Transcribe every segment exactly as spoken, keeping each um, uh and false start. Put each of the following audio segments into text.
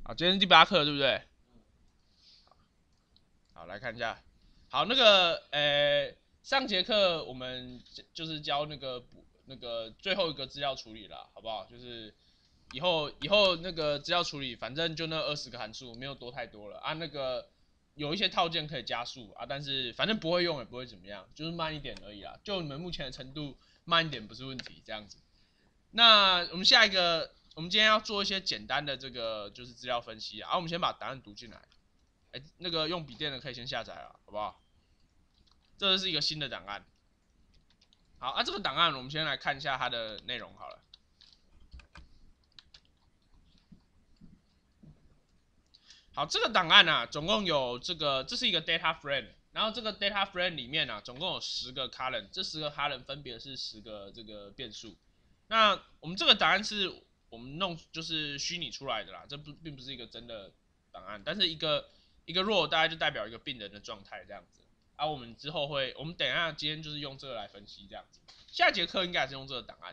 好，今天是第八课，对不对？好，来看一下。好，那个呃，上节课我们就是教那个补那个最后一个资料处理啦，好不好？就是以后以后那个资料处理，反正就那二十个函数，没有多太多了啊。那个有一些套件可以加速啊，但是反正不会用也不会怎么样，就是慢一点而已啦。就你们目前的程度，慢一点不是问题，这样子。那我们下一个，我们今天要做一些简单的这个就是资料分析啊。啊我们先把答案读进来。哎，那个用笔电的可以先下载了，好不好？这是一个新的档案。好啊，这个档案我们先来看一下它的内容好了。好，这个档案啊，总共有这个，这是一个 data frame， 然后这个 data frame 里面啊，总共有十个 column， 这十个 column 分别是十个这个变数。那我们这个档案是我们弄就是虚拟出来的啦，这不并不是一个真的档案，但是一个一个 row 大概就代表一个病人的状态这样子。啊，我们之后会，我们等一下今天就是用这个来分析这样子。下节课应该还是用这个档案。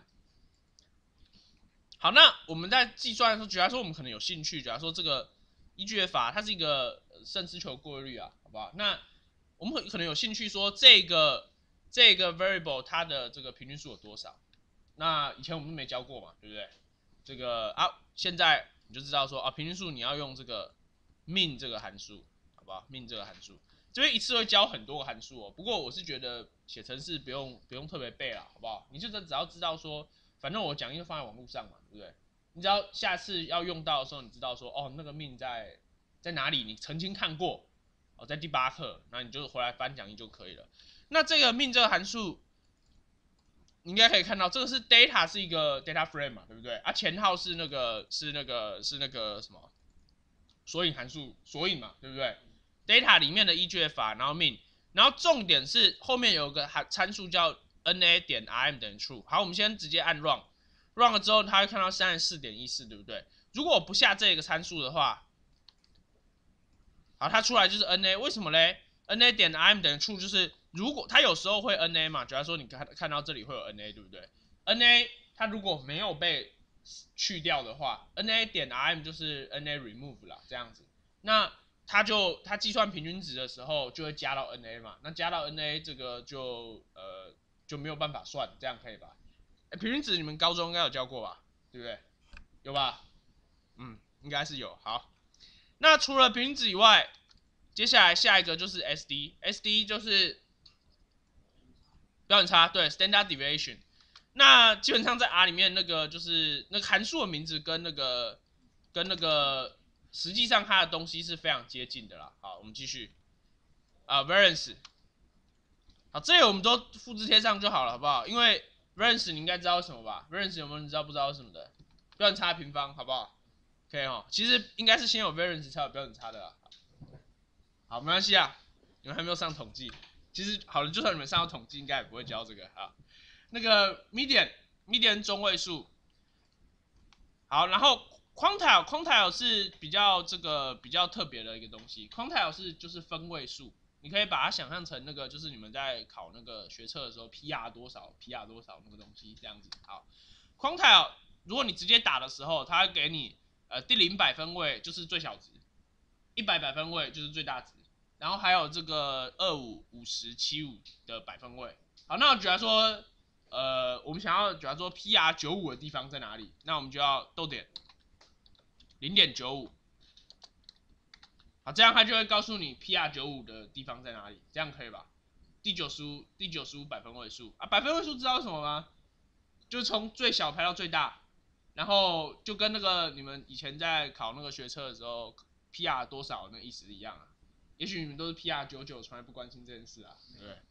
好，那我们在计算的时候，假如说我们可能有兴趣，假如说这个 E G F 啊，它是一个胜丝球过滤率啊，好不好？那我们可能有兴趣说这个这个 variable 它的这个平均数有多少？那以前我们没教过嘛，对不对？这个啊，现在你就知道说啊，平均数你要用这个 min 这个函数，好不好 ？min 这个函数，这边一次会教很多个函数哦。不过我是觉得写程式不用不用特别背啦，好不好？你就只要知道说，反正我讲义放在网络上嘛，对不对？你只要下次要用到的时候，你知道说哦，那个 min 在在哪里？你曾经看过哦，在第八课，那你就回来翻讲义就可以了。那这个 min 这个函数。你应该可以看到，这个是 data 是一个 data frame 嘛，对不对？啊，前号是那个是那个是那个什么索引函数索引嘛，对不对 ？data 里面的 E G F 啊，然后 min， 然后重点是后面有个参数叫 na 点 rm 等于 true。好，我们先直接按 run，run 了之后，它会看到三十四点一四，对不对？如果我不下这个参数的话，好，它出来就是 na， 为什么嘞 ？na 点 rm 等于 true 就是如果它有时候会 na 嘛，假如说你看看到这里会有 na， 对不对 ？na 它如果没有被去掉的话 ，na 点 rm 就是 na remove 啦，这样子。那它就它计算平均值的时候就会加到 na 嘛，那加到 na 这个就呃就没有办法算，这样可以吧？欸、平均值你们高中应该有教过吧？对不对？有吧？嗯，应该是有。好，那除了平均值以外，接下来下一个就是 S D，S D 就是标准差，对 ，standard deviation。那基本上在 R 里面那个就是那个函数的名字跟那个跟那个实际上它的东西是非常接近的啦。好，我们继续啊、呃、，variance。好，这里我们都复制贴上就好了，好不好？因为 variance 你应该知道什么吧 ？variance 有没有人知道不知道什么的？标准差平方，好不好？可以哈，其实应该是先有 variance 才有标准差的啦。好，没关系啊，你们还没有上统计。其实好了，就算你们上到统计，应该也不会教这个啊。那个 median，median 中位数。好，然后 quantile，quantile 是比较这个比较特别的一个东西。quantile 是就是分位数，你可以把它想象成那个就是你们在考那个学测的时候 P R 多少 ，P R 多少那个东西这样子。好 ，quantile 如果你直接打的时候，它会给你呃第零百分位就是最小值，一百百分位就是最大值。然后还有这个二五、五十、七五的百分位。好，那假如说，呃，我们想要假如说 P R 九五的地方在哪里？那我们就要逗点零点九五。好，这样它就会告诉你 P R 九五的地方在哪里，这样可以吧？第九十五，第九十五百分位数啊，百分位数知道什么吗？就是从最小排到最大，然后就跟那个你们以前在考那个学测的时候 P R 多少那意思一样啊。也许你们都是 P R 九九，从来不关心这件事啊，对不对？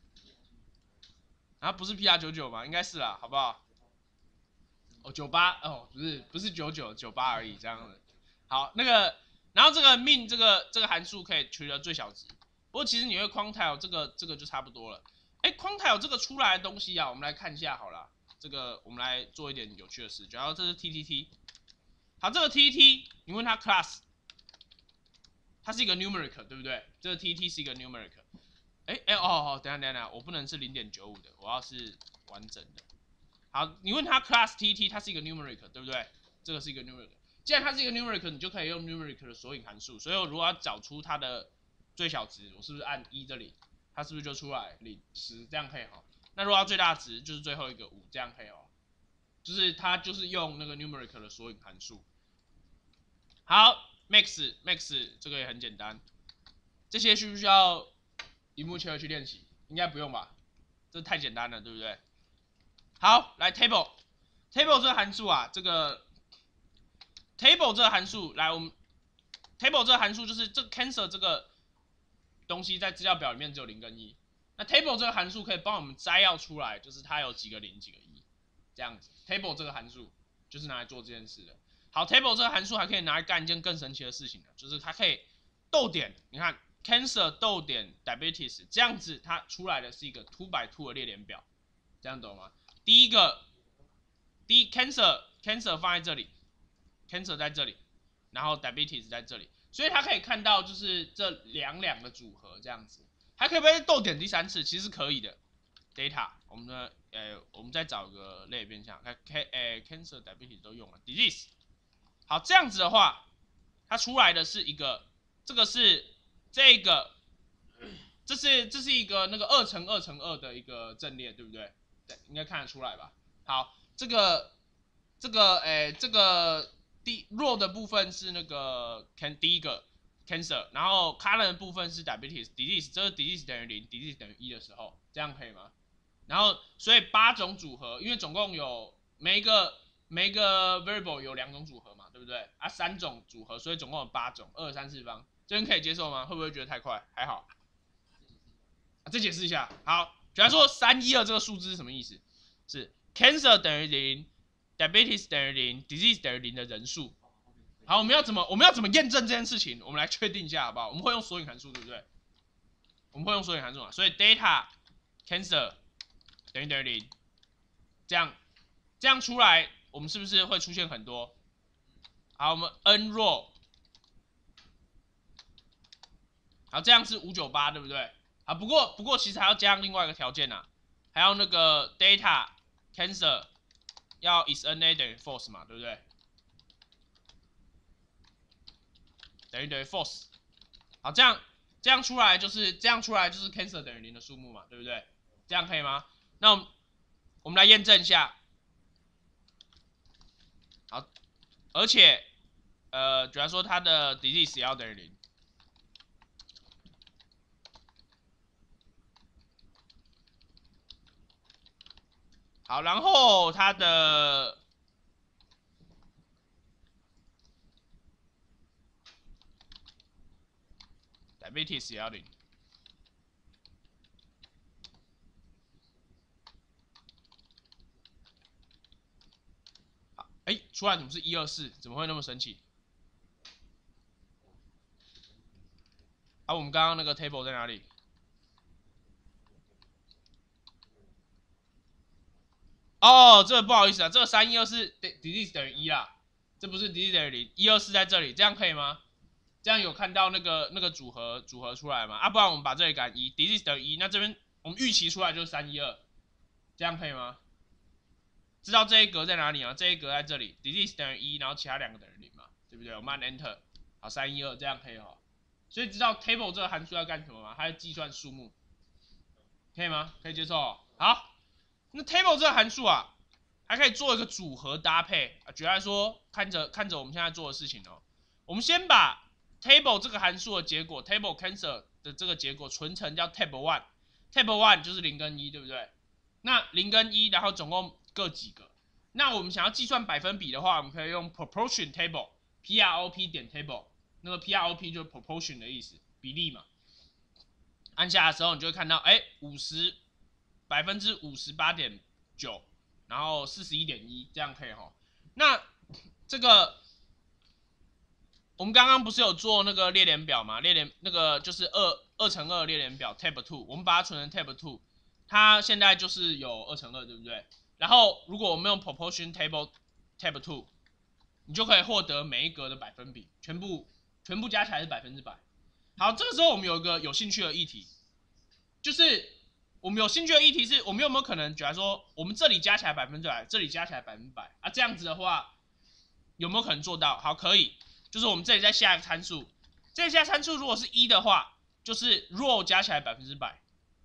啊，不是 P R 九九吗？应该是啦，好不好？哦，九八哦，不是不是九九九八而已，这样子。好，那个，然后这个 min 这个这个函数可以取得最小值。不过其实你会 quantile 这个这个就差不多了。哎 ，quantile 这个出来的东西啊，我们来看一下好了。这个我们来做一点有趣的事，主要这是 T T T。好，这个 T T T， 你问它 class。它是一个 numeric， 对不对？这个 T T 是一个 numeric。哎哎哦哦，等下等下等下，我不能是 零点九五 的，我要是完整的。好，你问它 class T T， 它是一个 numeric， 对不对？这个是一个 numeric。 既然它是一个 numeric， 你就可以用 numeric 的索引函数。所以我如果要找出它的最小值，我是不是按一这里，它是不是就出来零十这样可以哈？那如果要最大值，就是最后一个五这样可以哦。就是它就是用那个 numeric 的索引函数。好 ，max max 这个也很简单，这些需不需要萤幕切回去练习？应该不用吧？这太简单了，对不对？好，来 table table 这个函数啊，这个 table 这个函数，来我们 table 这个函数就是这个 cancel 这个东西在资料表里面只有零跟一，那 table 这个函数可以帮我们摘要出来，就是它有几个零几个一，这样子。table 这个函数就是拿来做这件事的。好 ，table 这个函数还可以拿来干一件更神奇的事情的，就是它可以逗点，你看 cancel 逗点 diabetes 这样子，它出来的是一个 two by two 的列联表，这样懂吗？第一个，第一 cancel cancel 放在这里 ，cancel 在这里，然后 diabetes 在这里，所以它可以看到就是这两两的组合这样子，还可以被逗点第三次，其实是可以的。data 我们的呃，我们再找个类变项，看 can 呃 cancel diabetes 都用了 disease。好，这样子的话，它出来的是一个，这个是这个，这是这是一个那个二乘二乘二的一个阵列，对不对？对，应该看得出来吧？好，这个这个诶，这个第弱的部分是那个 can 第一个 cancer， 然后 column 的部分是 diabetes disease， 这是 disease 等于零 ，disease 等于一的时候，这样可以吗？然后所以八种组合，因为总共有每一个每一个 variable 有两种组合嘛，对不对？啊，三种组合，所以总共有八种，二三四方，这边可以接受吗？会不会觉得太快？还好。啊，再解释一下。好，假如说三一二这个数字是什么意思？是 cancer 等于零 ，diabetes 等于零 ，disease 等于零的人数。好，我们要怎么我们要怎么验证这件事情？我们来确定一下好不好？我们会用索引函数，对不对？我们会用索引函数嘛？所以 data cancer 等于等于零，这样这样出来，我们是不是会出现很多？好，我们 n row， 好，这样是五九八，对不对？好，不过不过其实还要加上另外一个条件啊，还要那个 data cancer 要 is na 等于 false 嘛，对不对？等于等于 false。好，这样这样出来就是这样出来就是 cancer 等于零的数目嘛，对不对？这样可以吗？那我们我们来验证一下。好，而且呃，主要说它的 disease 也要等于零。好，然后它的diabetes 也要零。好，哎，出来怎么是一二四？怎么会那么神奇？啊，我们刚刚那个 table 在哪里？哦，这个不好意思啊，这个三一二是 disease 等于一啦，这不是 disease 等于零，一二四在这里，这样可以吗？这样有看到那个那个组合组合出来吗？啊，不然我们把这里改一 ，disease 等于一，那这边我们预期出来就是三一二，这样可以吗？知道这一格在哪里吗？这一格在这里 ，disease 等于一，然后其他两个等于零嘛，对不对？我们按 enter， 好，三一二这样可以哈。所以知道 table 这个函数要干什么吗？它要计算数目，可以吗？可以接受哦。好，那 table 这个函数啊，还可以做一个组合搭配啊。举例来说，看着看着我们现在做的事情哦，我们先把 table 这个函数的结果 ，table cancer 的这个结果存成叫 table one，table one 就是零跟一，对不对？那零跟一，然后总共各几个？那我们想要计算百分比的话，我们可以用 proportion table，P R O P 点 table， 那个 P R O P 就是 proportion 的意思，比例嘛。按下的时候，你就会看到，哎，五十百分之五十八点九，然后四十一点一，这样可以哈。那这个我们刚刚不是有做那个列联表嘛？列联那个就是二二乘二列联表 tab two， 我们把它存成 tab two， 它现在就是有二乘二，对不对？然后如果我们用 proportion table tab two， 你就可以获得每一格的百分比，全部全部加起来是百分之百。好，这个时候我们有一个有兴趣的议题，就是我们有兴趣的议题是我们有没有可能，假如说我们这里加起来百分之百，这里加起来百分之百啊，这样子的话， 有没有可能做到？好，可以，就是我们这里再下一个参数，这里下参数如果是一的话，就是 row 加起来百分之百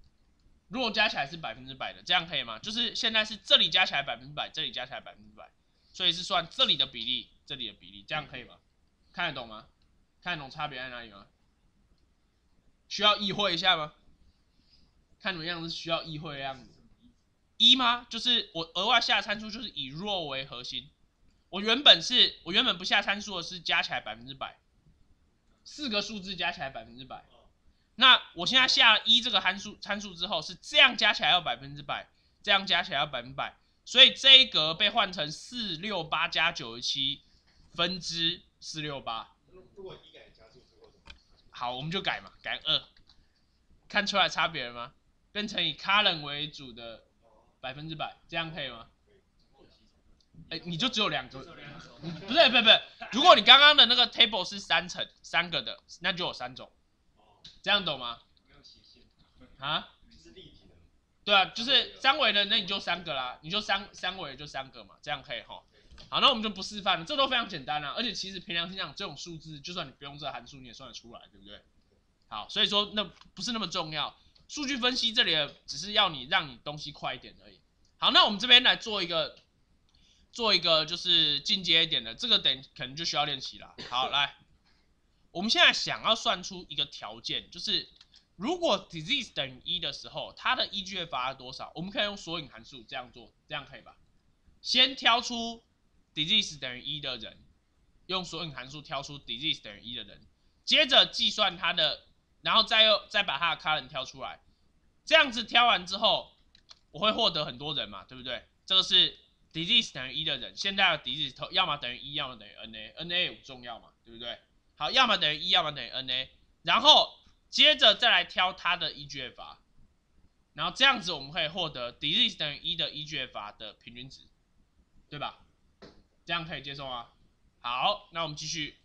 ，row 加起来是百分之百的，这样可以吗？就是现在是这里加起来百分之百，这里加起来百分之百，所以是算这里的比例，这里的比例，这样可以吗？看得懂吗？看得懂差别在哪里吗？需要意会一下吗？看怎么样是需要意会的样子。一吗？就是我额外下参数就是以 row 为核心。我原本是我原本不下参数的是加起来百分之百，四个数字加起来百分之百。那我现在下一这个参数参数之后是这样加起来要百分之百，这样加起来要百分之百，所以这一格被换成四六八加九十七分之四六八。 如果一改加数之后， 好，我们就改嘛，改二，看出来差别了吗？变成以 column 为主的百分之百，这样可以吗？哎，你就只有两个，不是，不是，不是。如果你刚刚的那个 table 是三层，三个的，那就有三种，这样懂吗？啊？对啊，就是三维的，那你就三个啦，你就三三维就三个嘛，这样可以哈。好，那我们就不示范了，这都非常简单啊，而且其实凭良心讲，这种数字就算你不用这个函数，你也算得出来，对不对？好，所以说那不是那么重要，数据分析这里只是要你让你东西快一点而已。好，那我们这边来做一个。做一个就是进阶一点的，这个等可能就需要练习了。好，来，我们现在想要算出一个条件，就是如果 disease 等于一的时候，它的 E G F R 是多少？我们可以用索引函数这样做，这样可以吧？先挑出 disease 等于一的人，用索引函数挑出 disease 等于一的人，接着计算它的，然后再又再把它的 column 挑出来，这样子挑完之后，我会获得很多人嘛，对不对？这个是。disease 等于一的人，现在的 disease 要么等于一，要么等于 N A，N A 也不重要嘛，对不对？好，要么等于一，要么等于 N A， 然后接着再来挑它的 E G F R， 然后这样子我们可以获得 disease 等于一的 E G F R 的平均值，对吧？这样可以接受吗？好，那我们继续。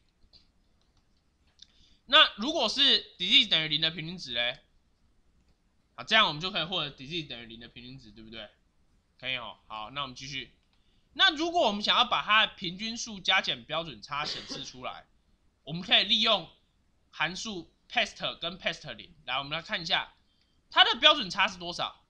那如果是 disease 等于零的平均值嘞？好，这样我们就可以获得 disease 等于零的平均值，对不对？可以哦。好，那我们继续。那如果我们想要把它的平均数加减标准差显示出来，我们可以利用函数 pest 跟 pest 零。来，我们来看一下它的标准差是多少。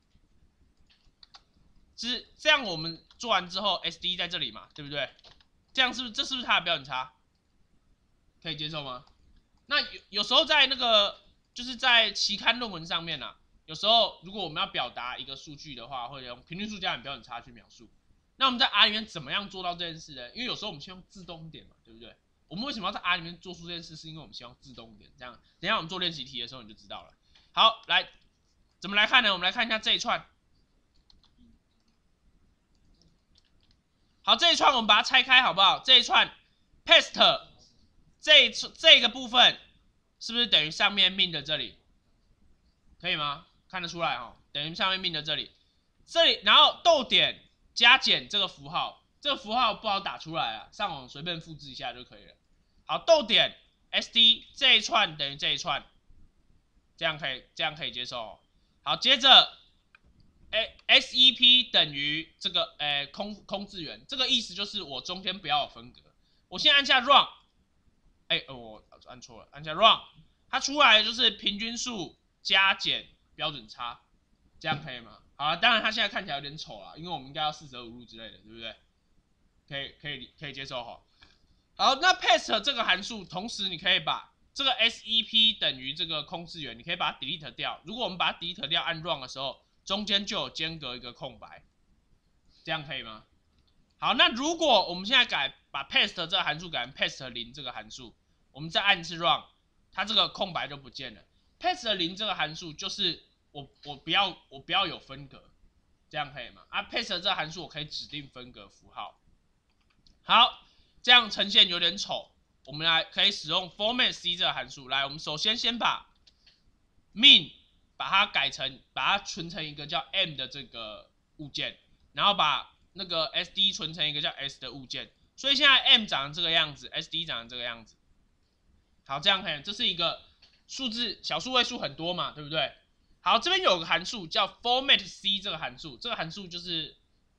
是这样，我们做完之后 ，S D 在这里嘛，对不对？这样是不是这是不是它的标准差？可以接受吗？那有有时候在那个就是在期刊论文上面啊，有时候如果我们要表达一个数据的话，会用平均数加减标准差去描述。那我们在 R 里面怎么样做到这件事呢？因为有时候我们希望自动一点嘛，对不对？我们为什么要在 R 里面做出这件事？是因为我们希望自动一点。这样，等一下我们做练习题的时候你就知道了。好，来，怎么来看呢？我们来看一下这一串。好，这一串我们把它拆开好不好？这一串 pest 这一这个部分是不是等于上面命的这里？可以吗？看得出来哦，等于上面命的这里，这里然后逗点。加减这个符号，这个符号不好打出来啊，上网随便复制一下就可以了。好，逗点 S D 这一串等于这一串，这样可以，这样可以接受、哦。好，接着，哎 S E P 等于这个，哎空空字元，这个意思就是我中间不要有分隔。我先按下 Run， 哎、呃，我按错了，按下 Run， 它出来就是平均数加减标准差，这样可以吗？好了，当然它现在看起来有点丑啦，因为我们应该要四舍五入之类的，对不对？可以可以可以接受哈。好，那 pest 这个函数，同时你可以把这个 S E P 等于这个空字元，你可以把它 delete 掉。如果我们把它 delete 掉，按 run 的时候，中间就有间隔一个空白，这样可以吗？好，那如果我们现在改把 pest 这个函数改成 pest 零这个函数，我们再按一次 run， 它这个空白就不见了。pest 零这个函数就是我我不要我不要有分隔，这样可以吗？啊 ，pest 这个函数我可以指定分隔符号。好，这样呈现有点丑，我们来可以使用 format c 这个函数。来，我们首先先把 min 把它改成把它存成一个叫 m 的这个物件，然后把那个 sd 存成一个叫 s 的物件。所以现在 m 长成这个样子 ，sd 长成这个样子。好，这样可以，这是一个数字小数位数很多嘛，对不对？好，这边有个函数叫 format c 这个函数，这个函数就是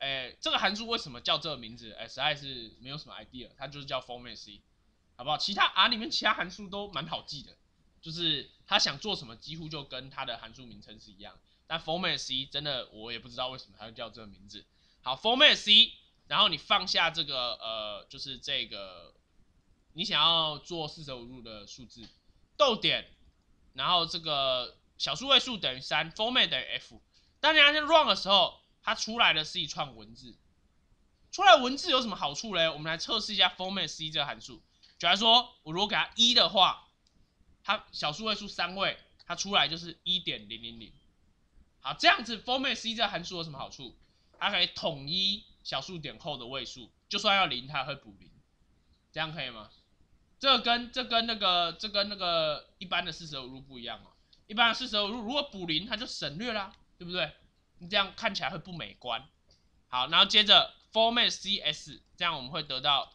哎，这个函数为什么叫这个名字？哎，实在是没有什么 idea， 它就是叫 format c， 好不好？其他 R 里面其他函数都蛮好记的，就是它想做什么几乎就跟它的函数名称是一样。但 format c 真的我也不知道为什么它会叫这个名字。好 ，format c， 然后你放下这个呃，就是这个你想要做四舍五入的数字，逗点，然后这个小数位数等于三 ，format 等于 f。当你按 run 的时候，它出来的是一串文字。出来文字有什么好处嘞？我们来测试一下 format c 这个函数。举例说，我如果给它一的话，它小数位数三位，它出来就是一点零零零。好，这样子 format c 这个函数有什么好处？它可以统一小数点后的位数，就算要零，它会补零，这样可以吗？这跟这跟那个这跟那个一般的四舍五入不一样哦。一般的四舍五入如果补零，它就省略啦，对不对？你这样看起来会不美观。好，然后接着 format cs， 这样我们会得到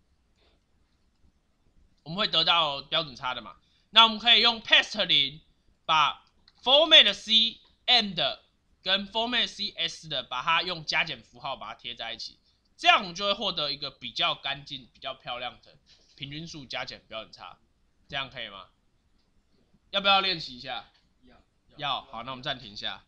我们会得到标准差的嘛？那我们可以用 past 零把 format c and 跟 format cs 的把它用加减符号把它贴在一起，这样我们就会获得一个比较干净、比较漂亮的平均数加减标准差，这样可以吗？要不要练习一下？ 要。 要。好，那我们暂停一下。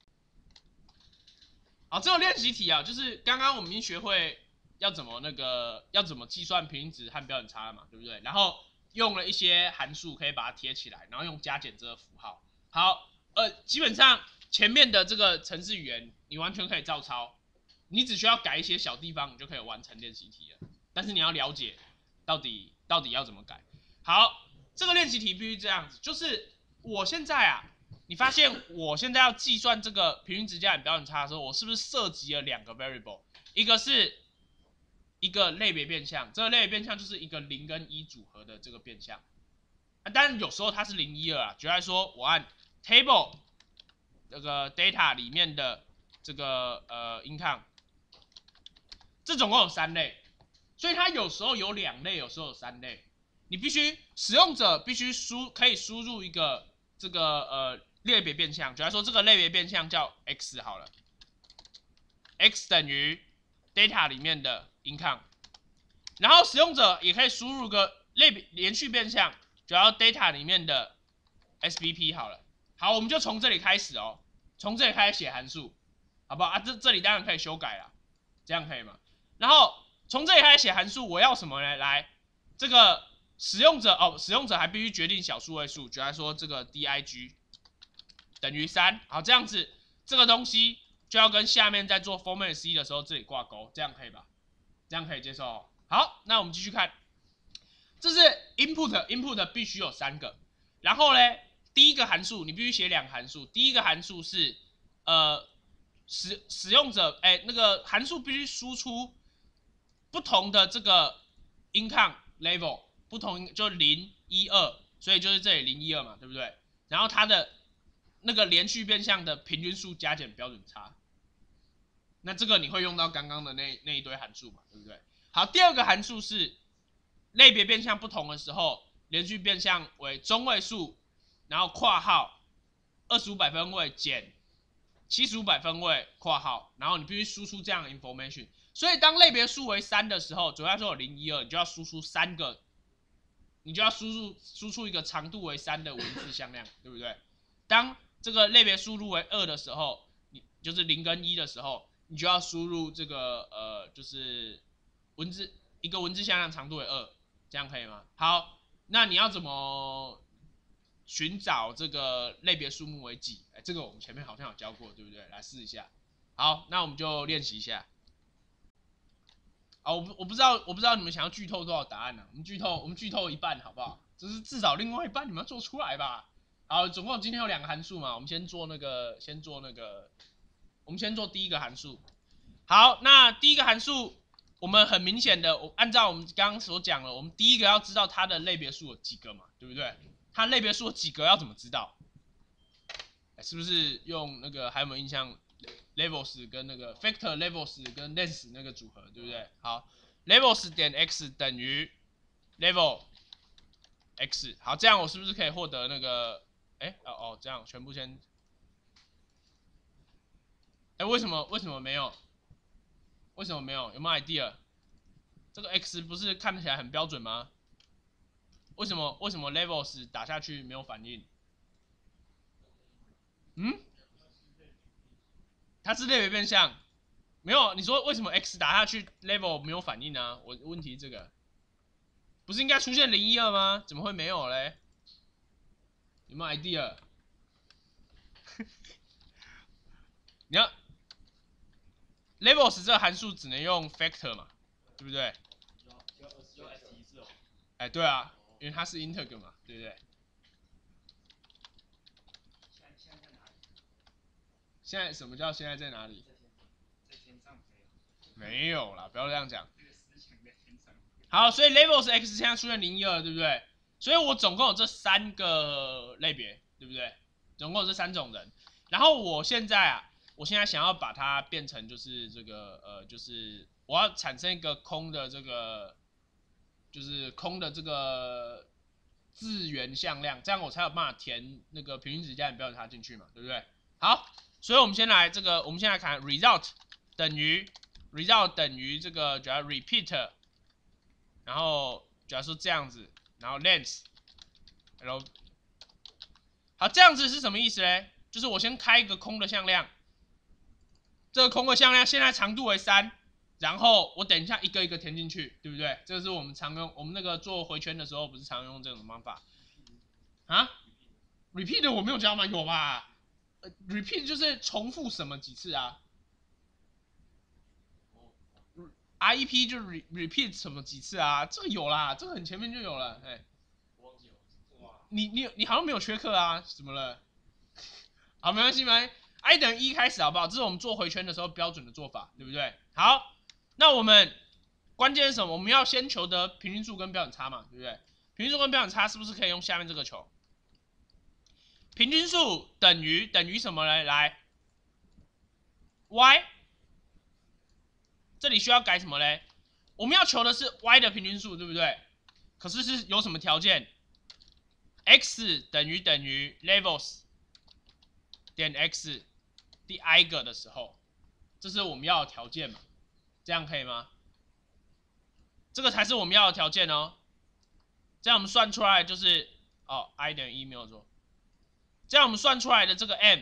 好，这个练习题啊，就是刚刚我们已经学会要怎么那个要怎么计算平均值和标准差了嘛，对不对？然后用了一些函数可以把它贴起来，然后用加减这个符号。好，呃，基本上前面的这个程式语言你完全可以照抄，你只需要改一些小地方，你就可以完成练习题了。但是你要了解到底到底要怎么改。好，这个练习题必须这样子，就是我现在啊。你发现我现在要计算这个平均值加减标准差的时候，我是不是涉及了两个 variable？ 一个是一个类别变项，这个类别变项就是一个零跟一组合的这个变项。啊，当然有时候它是零一二啊。举例来说，我按 table 这个 data 里面的这个呃 income， 这总共有三类，所以它有时候有两类，有时候有三类。你必须使用者必须输可以输入一个这个呃。类别变项，举例说这个类别变项叫 x 好了 ，x 等于 data 里面的 income， 然后使用者也可以输入个类别连续变项，主要 data 里面的 S B P 好了。好，我们就从这里开始哦，从这里开始写函数，好不好啊？这这里当然可以修改啦，这样可以吗？然后从这里开始写函数，我要什么呢？来，这个使用者哦，使用者还必须决定小数位数，举例说这个 dig。等于三，好，这样子这个东西就要跟下面在做 format c 的时候这里挂钩，这样可以吧？这样可以接受哦。好，那我们继续看，这是 input input 必须有三个，然后呢，第一个函数你必须写两个函数，第一个函数是呃使使用者哎那个函数必须输出不同的这个 income level， 不同就零一二，所以就是这里零一二嘛，对不对？然后它的那个连续变项的平均数加减标准差，那这个你会用到刚刚的那那一堆函数嘛，对不对？好，第二个函数是类别变项不同的时候，连续变项为中位数，然后括号二十五百分位减七十五百分位括号，然后你必须输出这样的 information。所以当类别数为三的时候，主要说有零一二，你就要输出三个，你就要输入输出一个长度为三的文字向量，对不对？当这个类别输入为二的时候，你就是零跟一的时候，你就要输入这个呃，就是文字一个文字向量长度为二，这样可以吗？好，那你要怎么寻找这个类别数目为几？哎，这个我们前面好像有教过，对不对？来试一下。好，那我们就练习一下。啊，我不我不知道我不知道你们想要剧透多少答案呢、啊？我们剧透我们剧透一半好不好？就是至少另外一半你们要做出来吧。好，总共今天有两个函数嘛，我们先做那个，先做那个，我们先做第一个函数。好，那第一个函数，我们很明显的，我按照我们刚刚所讲的，我们第一个要知道它的类别数有几个嘛，对不对？它类别数有几个要怎么知道？是不是用那个还有没有印象 ？levels 跟那个 factor levels 跟 length 那个组合，对不对？好 ，levels 点 x 等于 level x， 好，这样我是不是可以获得那个？哎，哦哦，这样全部先，哎，为什么为什么没有？ 为什么没有？有没有 idea？ 这个 x 不是看起来很标准吗？为什么为什么 levels 打下去没有反应？嗯？它是类别变相，没有？你说为什么 x 打下去 level 没有反应啊？我问题这个，不是应该出现零一二吗？怎么会没有嘞？有没有 idea？ 你要 levels 这个函数只能用 factor 嘛，对不对？哎，对啊，因为它是 integer 嘛，对不对？现在什么叫现在在哪里？没有啦，不要这样讲。好，所以 levels x 现在出现零一二，对不对？所以我总共有这三个类别，对不对？总共有这三种人。然后我现在啊，我现在想要把它变成就是这个呃，就是我要产生一个空的这个，就是空的这个字元向量，这样我才有办法填那个平均值加减标准差进去嘛，对不对？好，所以我们先来这个，我们先来看 result 等于 result 等于这个，主要 repeat， 然后假如说这样子，然后 length， 然后好，这样子是什么意思嘞？就是我先开一个空的向量，这个空的向量现在长度为三，然后我等一下一个一个填进去，对不对？这个是我们常用，我们那个做回圈的时候不是常用这种方法啊 ？repeat 我没有教吗？有吧？呃、repeat 就是重复什么几次啊 ？R E P 就 re repeat 什么几次啊？这个有啦，这个很前面就有了，哎。你你你好像没有缺课啊？怎么了？好，没关系，没关系。i 等于一开始好不好？这是我们做回圈的时候标准的做法，对不对？好，那我们关键是什么？我们要先求得平均数跟标准差嘛，对不对？平均数跟标准差是不是可以用下面这个求？平均数等于等于什么呢？来 y， 这里需要改什么嘞？我们要求的是 y 的平均数，对不对？可是是有什么条件 ？x 等于等于 levels 点 x 第 i 个的时候，这是我们要的条件嘛？这样可以吗？这个才是我们要的条件哦。这样我们算出来就是哦 i 等于一没有错。这样我们算出来的这个 m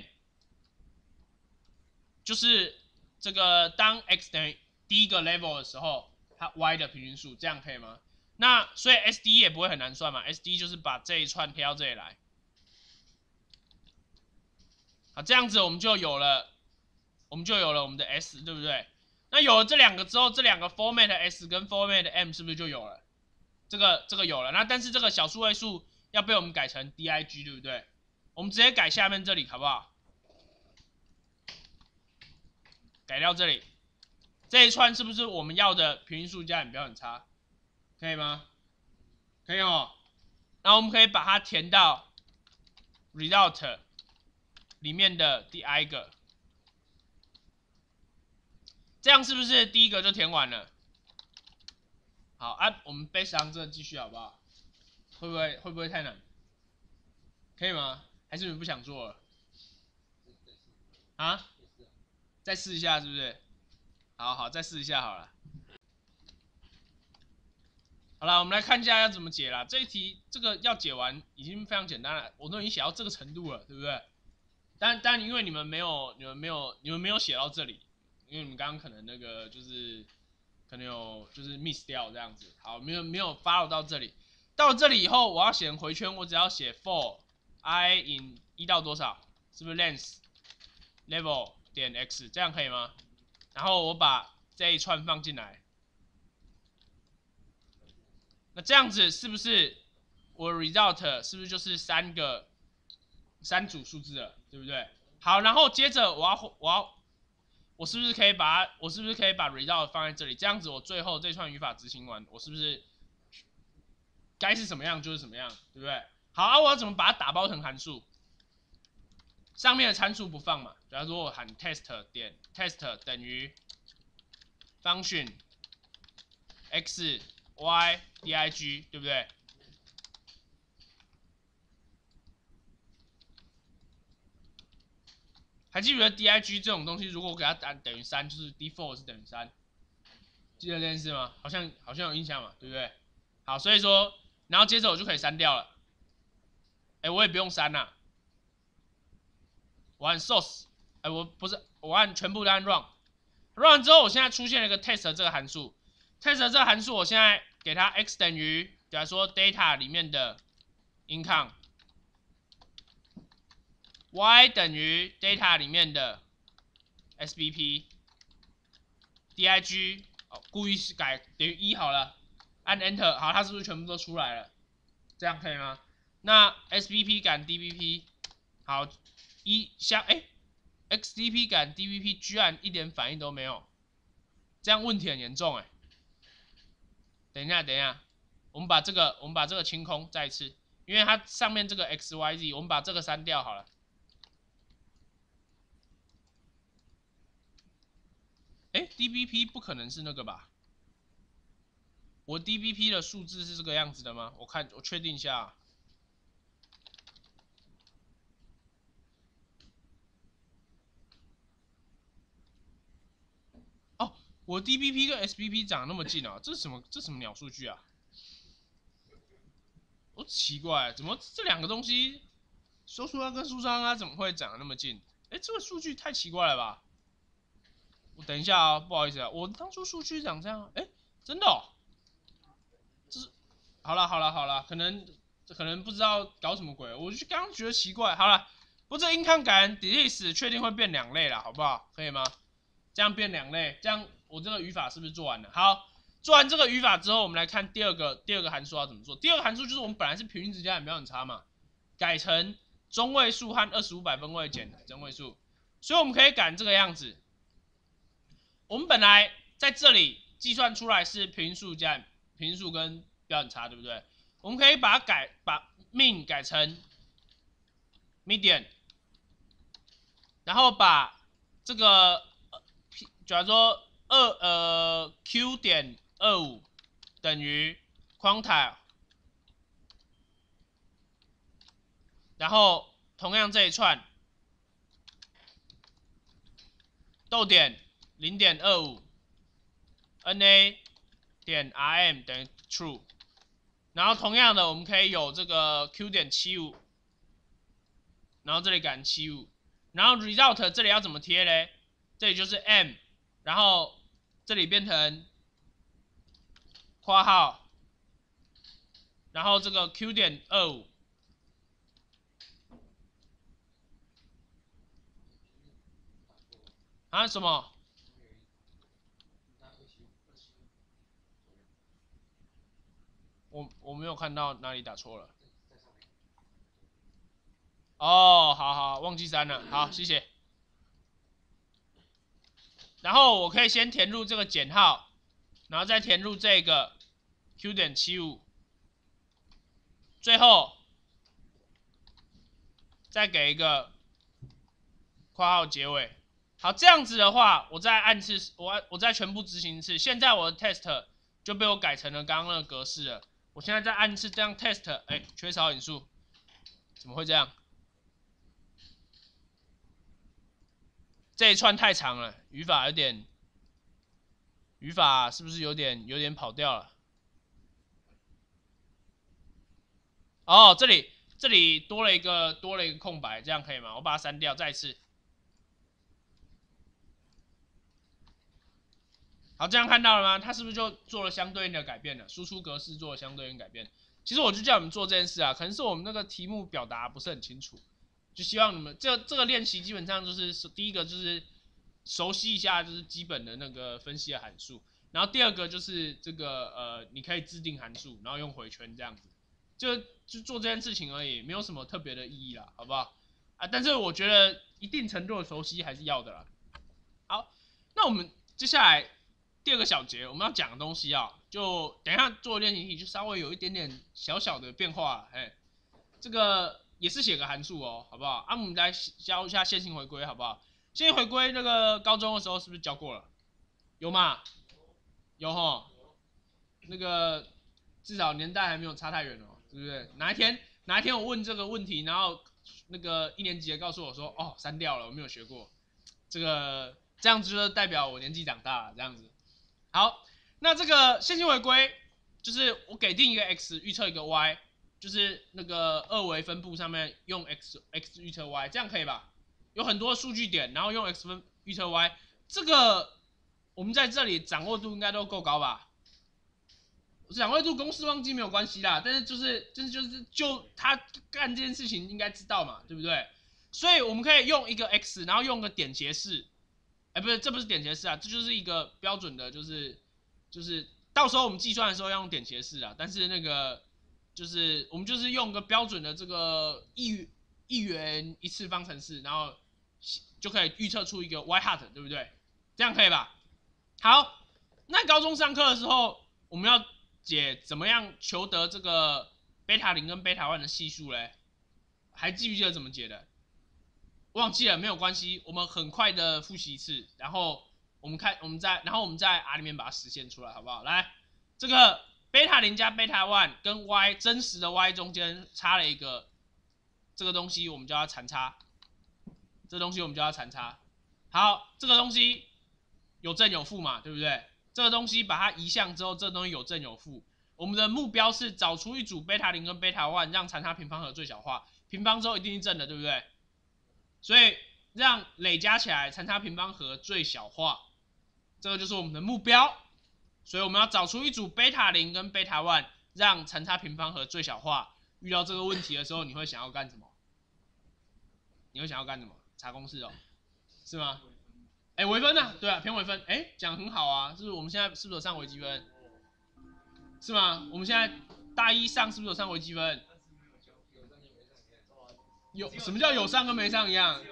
就是这个当 x 等于第一个 level 的时候，它 y 的平均数，这样可以吗？那所以 S D 也不会很难算嘛 ，S D 就是把这一串贴到这里来。好，这样子我们就有了，我们就有了我们的 S， 对不对？那有了这两个之后，这两个 format S 跟 format M 是不是就有了？这个这个有了，那但是这个小数位数要被我们改成 D I G， 对不对？我们直接改下面这里好不好？改掉这里，这一串是不是我们要的平均数加减标准差？可以吗？可以哦。然后我们可以把它填到 result 里面的第 i 个，这样是不是第一个就填完了？好啊，我们 based on 这继续好不好？会不会会不会太难？可以吗？还是你们不想做了？啊？再试一下是不是？好好，再试一下好了。好了，我们来看一下要怎么解啦。这一题这个要解完已经非常简单了，我都已经写到这个程度了，对不对？但但因为你们没有你们没有你们没有写到这里，因为你们刚刚可能那个就是可能有就是 miss 掉这样子。好，没有没有 follow 到这里。到了这里以后，我要写回圈，我只要写 for i in 一到多少，是不是 length level 点 x 这样可以吗？然后我把这一串放进来，那这样子是不是我 result 是不是就是三个三组数字了，对不对？好，然后接着我要我要我是不是可以把它我是不是可以把 result 放在这里？这样子我最后这串语法执行完，我是不是该是什么样就是什么样，对不对？好啊，我要怎么把它打包成函数？上面的参数不放嘛，假如说我喊 test 点 test 等于 function x y dig， 对不对？还记不记得 dig 这种东西，如果我给它打等于三，就是 default 是等于三。 记得这件事吗？好像好像有印象嘛，对不对？好，所以说，然后接着我就可以删掉了。哎，我也不用删啦，我按 source， 哎，我不是，我按全部都按 run，run 之后，我现在出现了一个 test 这个函数 ，test 这个函数，我现在给它 x 等于，比方说 data 里面的 income，y 等于 data 里面的 sbp，dig， 哦，故意是改等于一好了，按 enter， 好，它是不是全部都出来了？这样可以吗？那 sbp 赶 dbp， 好，一相哎 ，xdp 赶 dbp 居然一点反应都没有，这样问题很严重哎。等一下，等一下，我们把这个我们把这个清空再一次，因为它上面这个 xyz， 我们把这个删掉好了。哎 ，dbp 不可能是那个吧？我 dbp 的数字是这个样子的吗？我看我确定一下。哦，我 dbp 跟 sbp 长得那么近啊，这是什么？这是什么鸟数据啊？我奇怪，怎么这两个东西，收书啊跟书商啊怎么会长得那么近？哎，这个数据太奇怪了吧？我等一下啊，不好意思啊，我当初数据长这样，哎，真的哦，这是好了好了好了，可能可能不知道搞什么鬼，我就刚刚觉得奇怪。好了，不这 income 改成 delete 确定会变两类了，好不好？可以吗？这样变两类，这样我这个语法是不是做完了？好，做完这个语法之后，我们来看第二个第二个函数要怎么做。第二个函数就是我们本来是平均值加减标准差嘛，改成中位数和二十五百分位减真位数，所以我们可以改这个样子。我们本来在这里计算出来是平均数加平均数跟标准差，对不对？我们可以把它改把 mean 改成 median， 然后把这个假如说二呃 q 点二五等于 quantile， 然后同样这一串逗点 零点二五 na 点 rm 等于 true， 然后同样的我们可以有这个 q 点七五，然后这里改成七五，然后 result 这里要怎么贴呢？这里就是 m， 然后这里变成括号，然后这个 q 点二五，啊什么？我我没有看到哪里打错了。哦，好好，忘记删了，好，谢谢。然后我可以先填入这个减号，然后再填入这个 q 点七五，最后再给一个括号结尾。好，这样子的话，我再按次，我我再全部执行一次。现在我的 test 就被我改成了刚刚那个格式了。我现在再按次这样 test， 哎，缺少引数，怎么会这样？这一串太长了，语法有点，语法是不是有点有点跑掉了？哦，这里这里多了一个多了一个空白，这样可以吗？我把它删掉，再一次。好，这样看到了吗？它是不是就做了相对应的改变了？输出格式做了相对应改变。其实我就叫你们做这件事啊，可能是我们那个题目表达不是很清楚，就希望你们这这个练习基本上就是第一个就是熟悉一下就是基本的那个分析的函数，然后第二个就是这个呃你可以制定函数，然后用回圈这样子，就就做这件事情而已，没有什么特别的意义啦，好不好？啊，但是我觉得一定程度的熟悉还是要的啦。好，那我们接下来。第二个小节我们要讲的东西啊，就等一下做练习题，就稍微有一点点小小的变化，哎，这个也是写个函数哦，好不好？啊，我们来教一下线性回归，好不好？线性回归那个高中的时候是不是教过了？有吗？有哈，那个至少年代还没有差太远哦，对不对？哪一天哪一天我问这个问题，然后那个一年级的告诉我说，哦，删掉了，我没有学过，这个这样子就代表我年纪长大了，这样子。好， 那这个线性回归就是我给定一个 x 预测一个 y， 就是那个二维分布上面用 x x 预测 y， 这样可以吧？有很多数据点，然后用 x 分预测 y， 这个我们在这里掌握度应该都够高吧？掌握度公式忘记没有关系啦，但是就是就是就是就他干这件事情应该知道嘛，对不对？所以我们可以用一个 x， 然后用个点斜式，哎，不是，这不是点斜式啊，这就是一个标准的，就是就是到时候我们计算的时候要用点斜式啊，但是那个就是我们就是用个标准的这个一一元一次方程式，然后就可以预测出一个 y hat， 对不对？这样可以吧？好，那高中上课的时候我们要解怎么样求得这个贝塔零跟贝塔一的系数嘞？还记不记得怎么解的？忘记了没有关系，我们很快的复习一次，然后我们看我们在然后我们在 R 里面把它实现出来，好不好？来，这个贝塔零加贝塔一跟 y 真实的 y 中间差了一个这个东西，我们叫它残差。这个东西我们叫它残差。好，这个东西有正有负嘛，对不对？这个东西把它移项之后，这个东西有正有负。我们的目标是找出一组贝塔零跟贝塔一，让残差平方和最小化。平方之后一定是正的，对不对？所以让累加起来残差平方和最小化，这个就是我们的目标。所以我们要找出一组贝塔零跟贝塔一，让残差平方和最小化。遇到这个问题的时候，你会想要干什么？你会想要干什么？查公式哦，是吗？哎，微分啊，对啊，偏微分，哎，讲很好啊，是不是？我们现在是不是有上微积分？是吗？我们现在大一上是不是有上微积分？有什么叫有上跟没上一样？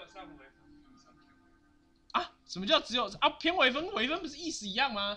啊？什么叫只有啊？偏微分微分不是意思一样吗？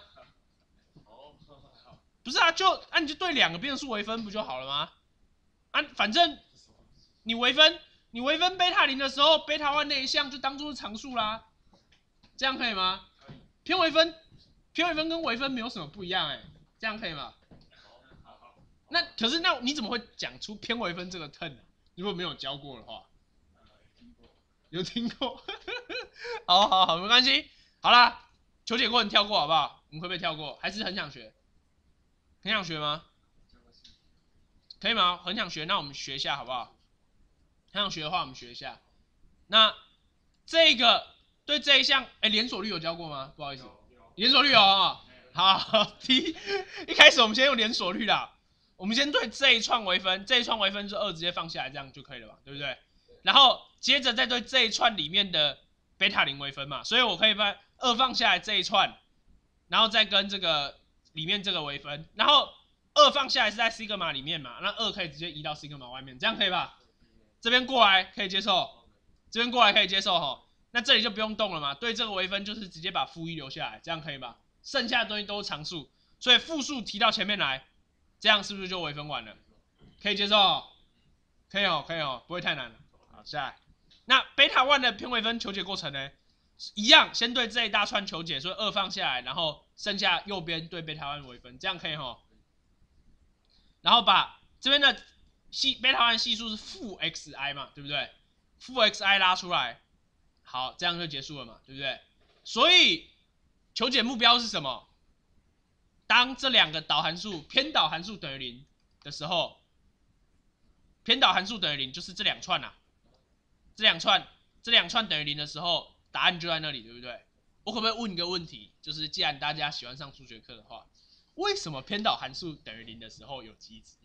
不是啊，就啊你就对两个变数微分不就好了吗？啊，反正你微分你微分贝塔零的时候，贝塔一那一项就当做是常数啦，这样可以吗？偏微分偏微分跟微分没有什么不一样哎、欸，这样可以吗？那可是那你怎么会讲出偏微分这个 term 呢？如果没有教过的话，有听过？好好好，没关系。好啦，求解过你跳过好不好？你会不会跳过？还是很想学？很想学吗？可以吗？很想学，那我们学一下好不好？很想学的话，我们学一下。那这个对这一项，哎，连锁率有教过吗？不好意思，连锁率有啊。好，第一一开始我们先用连锁率啦。我们先对这一串微分，这一串微分就二直接放下来，这样就可以了吧？对不对？然后接着再对这一串里面的贝塔零微分嘛，所以我可以把二放下来这一串，然后再跟这个里面这个微分，然后二放下来是在 sigma 里面嘛，那二可以直接移到 sigma 外面，这样可以吧？这边过来可以接受，这边过来可以接受哈。那这里就不用动了嘛，对这个微分就是直接把负一留下来，这样可以吧？剩下的东西都是常数，所以负数提到前面来，这样是不是就微分完了？可以接受？可以哦，可以哦，不会太难了。好，下来，那贝塔一的偏微分求解过程呢？一样，先对这一大串求解，所以二放下来，然后剩下右边对贝塔一微分，这样可以哈。然后把这边的系贝塔一系数是负 xi 嘛，对不对？负 xi 拉出来，好，这样就结束了嘛，对不对？所以求解目标是什么？当这两个导函数偏导函数等于零的时候，偏导函数等于零就是这两串啊，这两串这两串等于零的时候，答案就在那里，对不对？我可不可以问一个问题？就是既然大家喜欢上数学课的话，为什么偏导函数等于零的时候有极值？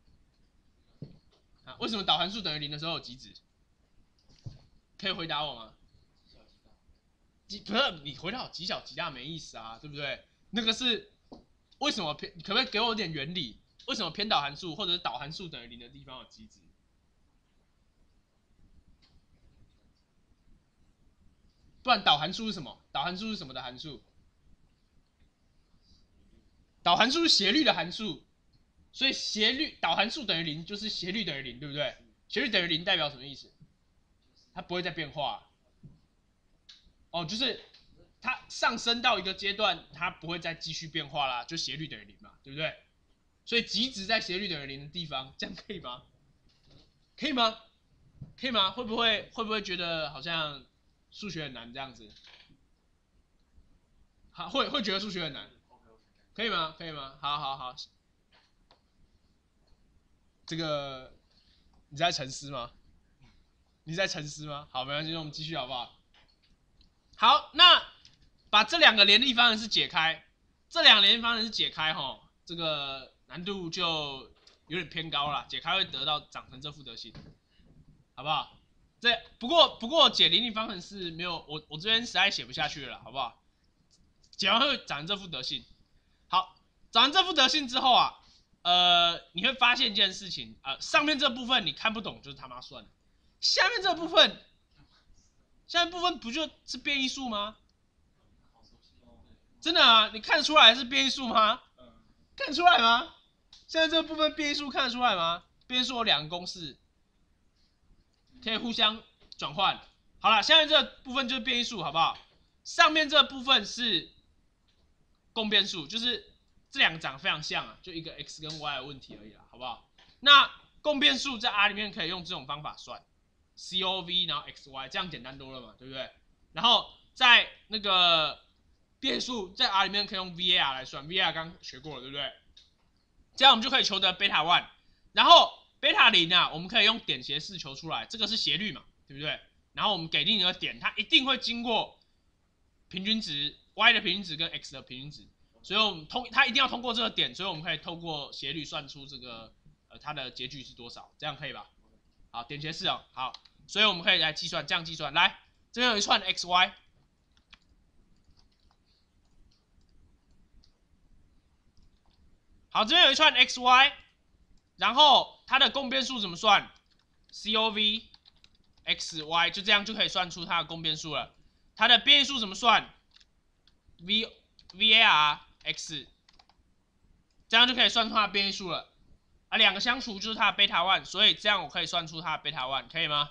啊，为什么导函数等于零的时候有极值？可以回答我吗？不是你回答极小极大没意思啊，对不对？那个是为什么偏？可不可以给我点原理？为什么偏导函数或者是导函数等于零的地方有极值？不然导函数是什么？导函数是什么的函数？导函数是斜率的函数，所以斜率导函数等于零就是斜率等于零，对不对？斜率等于零代表什么意思？它不会再变化。哦，就是它上升到一个阶段，它不会再继续变化啦，就斜率等于零嘛，对不对？所以极值在斜率等于零的地方，这样可以吗？可以吗？可以吗？会不会会不会觉得好像数学很难这样子？好，会会觉得数学很难。 可以吗？可以吗？好好好。这个你在沉思吗？你在沉思吗？好，没关系，那我们继续好不好？好，那把这两个联立方程式解开，这两个联立方程式解开哈，这个难度就有点偏高了，解开会得到长成这副德性，好不好？这不过不过解联立方程式没有我我这边实在写不下去了，好不好？解完会长成这副德性。好，长成这副德性之后啊，呃，你会发现一件事情啊、呃，上面这部分你看不懂就是他妈算了，下面这部分，下面部分不就是变异数吗？真的啊，你看得出来是变异数吗？看得出来吗？现在这个部分变异数看得出来吗？变异数有两个公式，可以互相转换。好了，下面这部分就是变异数，好不好？上面这部分是共变数，就是这两个长得非常像啊，就一个 x 跟 y 的问题而已啦，好不好？那共变数在 R 里面可以用这种方法算 ，C O V 然后 x y， 这样简单多了嘛，对不对？然后在那个变数在 R 里面可以用 V A R 来算 ，V A R 刚学过了，对不对？这样我们就可以求得贝塔 one， 然后贝塔零啊，我们可以用点斜式求出来，这个是斜率嘛，对不对？然后我们给定一个点，它一定会经过平均值 y 的平均值跟 x 的平均值，所以我们通它一定要通过这个点，所以我们可以透过斜率算出这个呃它的截距是多少，这样可以吧？好，点斜式哦，好，所以我们可以来计算，这样计算，来这边有一串 x y。好，这边有一串 x y， 然后它的共变数怎么算 ？C O V x y 就这样就可以算出它的共变数了。它的变异数怎么算 ？V V A R x， 这样就可以算出它的变异数了。啊，两个相除就是它的贝塔 one， 所以这样我可以算出它的贝塔 one， 可以吗？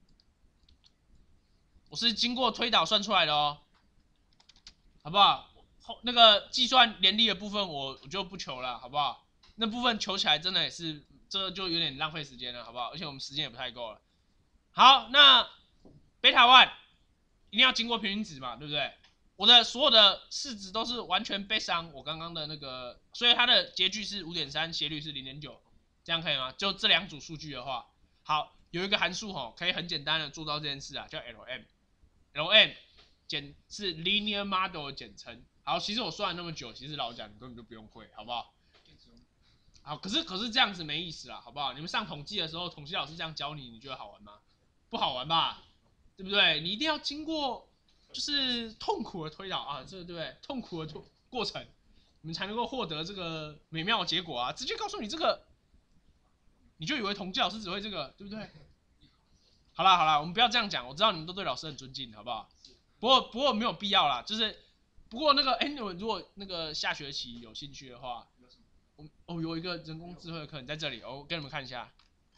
我是经过推导算出来的哦，好不好？那个计算联立的部分我我就不求了，好不好？那部分求起来真的也是，这就有点浪费时间了，好不好？而且我们时间也不太够了。好，那贝塔 one 一定要经过平均值嘛，对不对？我的所有的式值都是完全背上我刚刚的那个，所以它的截距是 五点三， 斜率是 零点九， 这样可以吗？就这两组数据的话，好，有一个函数吼，可以很简单的做到这件事啊，叫 L M，L M 简是 linear model 的简称。好，其实我算了那么久，其实老讲你根本就不用会，好不好？好，可是可是这样子没意思啦，好不好？你们上统计的时候，统计老师这样教你，你觉得好玩吗？不好玩吧？对不对？你一定要经过就是痛苦的推导啊，这个对不对？痛苦的过程，你们才能够获得这个美妙的结果啊！直接告诉你这个，你就以为统计老师只会这个，对不对？好啦好啦，我们不要这样讲，我知道你们都对老师很尊敬，好不好？不过不过没有必要啦，就是不过那个哎，你们如果那个下学期有兴趣的话，我哦有一个人工智慧的课，你在这里，哦，我给你们看一下。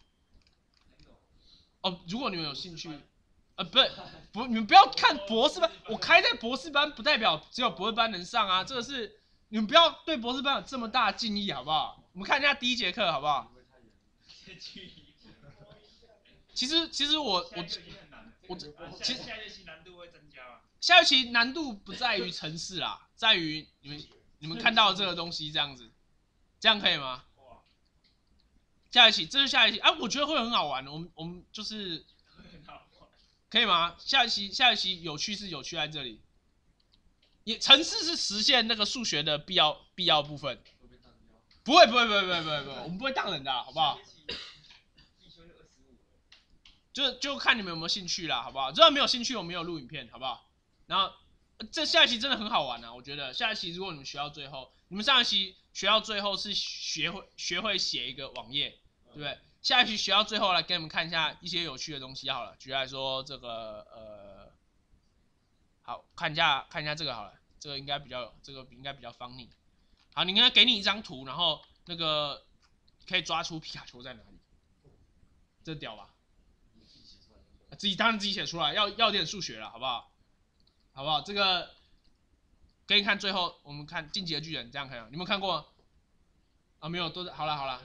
哦，如果你们有兴趣，呃，不是不，你们不要看博士班，我开在博士班不代表只有博士班能上啊，这个是你们不要对博士班有这么大的敬意，好不好？我们看一下第一节课，好不好？其实其实我我我其实下学期难度会增加吗？ 下学期难度不在于程式啦，在于你们你们看到这个东西这样子，这样可以吗？下学期这是下学期啊，我觉得会很好玩。我们我们就是可以吗？下学期下学期有趣是有趣在这里，也程式是实现那个数学的必要必要部分。不会不会不会不会不会不会，我们不会当人的、啊，好不好？就就看你们有没有兴趣啦，好不好？如果没有兴趣，我们有录影片，好不好？然后这下学期真的很好玩啊，我觉得下学期如果你们学到最后，你们上学期学到最后是学会学会写一个网页，对不对？下学期学到最后来给你们看一下一些有趣的东西好了，举例来说这个呃，好看一下看一下这个好了，这个应该比较这个应该比较方你。好，你应该给你一张图，然后那个可以抓出皮卡丘在哪里，这屌吧？自己当然自己写出来，要要点数学了，好不好？好不好？这个给你看，最后我们看《进击的巨人》，这样可以吗？你们看过吗？啊，没有，都是好了好了，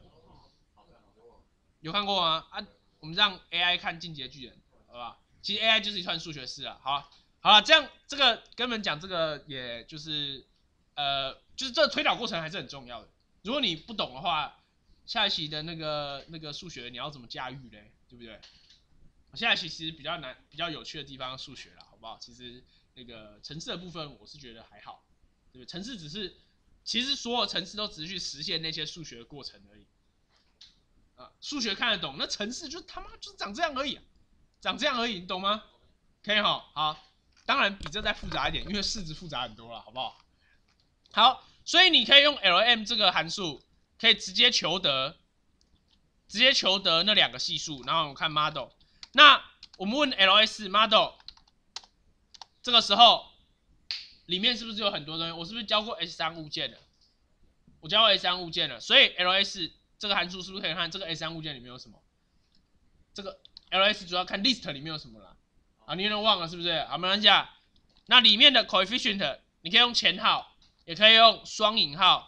有看过吗？啊，我们让 A I 看《进击的巨人》，好不好？其实 A I 就是一串数学式啊。好，好了，这样这个跟你们讲，这个也就是呃就是这个推导过程还是很重要的。如果你不懂的话，下一期的那个那个数学你要怎么驾驭嘞？对不对？下一期其实比较难、比较有趣的地方是数学啦，好不好？其实那个程式的部分我是觉得还好，对不对？程式只是，其实所有程式都只是去实现那些数学的过程而已。啊，数学看得懂，那程式就他妈就是长这样而已、啊，长这样而已，你懂吗？可以哈，好，当然比这再复杂一点，因为式子复杂很多了，好不好？好，所以你可以用 L M 这个函数，可以直接求得，直接求得那两个系数，然后我看 model。那我们问 L S model， 这个时候里面是不是有很多东西？我是不是教过 S 三 物件了？我教过 S 三 物件了，所以 L S 这个函数是不是可以看这个 S 三 物件里面有什么？这个 L S 主要看 list 里面有什么啦。啊，你有点忘了是不是？好，没关系啊。那里面的 coefficient 你可以用前号，也可以用双引号，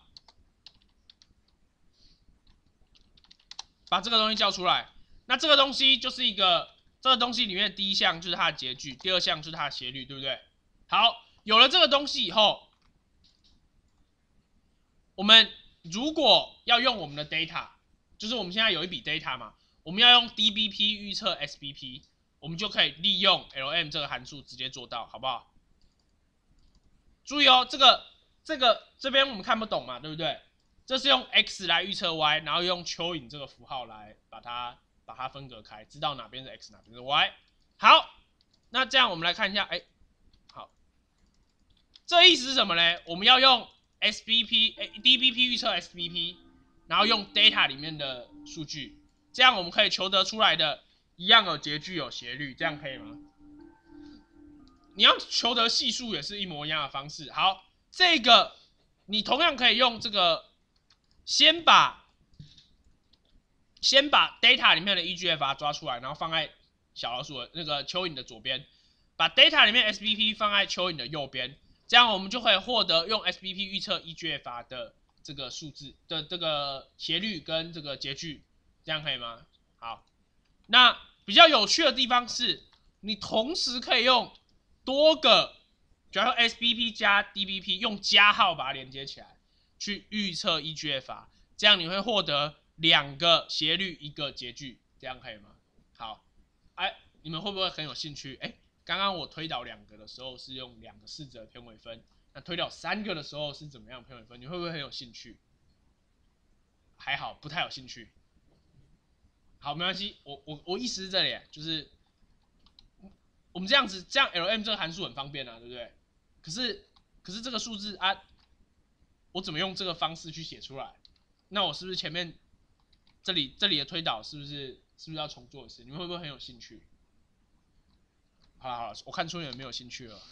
把这个东西叫出来。那这个东西就是一个，这个东西里面的第一项就是它的截距，第二项就是它的斜率，对不对？好，有了这个东西以后，我们如果要用我们的 data， 就是我们现在有一笔 data 嘛，我们要用 D B P 预测 S B P。我们就可以利用 L M 这个函数直接做到，好不好？注意哦，这个这个这边我们看不懂嘛，对不对？这是用 x 来预测 y， 然后用蚯蚓这个符号来把它把它分隔开，知道哪边是 x 哪边是 y。好，那这样我们来看一下，哎，好，这意思是什么呢？我们要用 S B P D B P 预测 S B P， 然后用 data 里面的数据，这样我们可以求得出来的。一样有截距有斜率，这样可以吗？你要求得系数也是一模一样的方式。好，这个你同样可以用这个，先把先把 data 里面的 E G F R 抓出来，然后放在小老鼠的那个蚯蚓的左边，把 data 里面 S B P 放在蚯蚓的右边，这样我们就可以获得用 S B P 预测 E G F R 的这个数字的这个斜率跟这个截距，这样可以吗？好。那比较有趣的地方是，你同时可以用多个，假如 S B P 加 D B P 用加号把它连接起来，去预测 E G F R， 这样你会获得两个斜率一个截距，这样可以吗？好，哎，你们会不会很有兴趣？哎，刚刚我推导两个的时候是用两个式子的偏微分，那推导三个的时候是怎么样偏微分？你会不会很有兴趣？还好，不太有兴趣。好，没关系，我我我意思是这里，就是我们这样子，这样 L M 这个函数很方便啊，对不对？可是可是这个数字啊，我怎么用这个方式去写出来？那我是不是前面这里这里的推导是不是是不是要重做一次？你们会不会很有兴趣？好了好了，我看出你们没有兴趣了。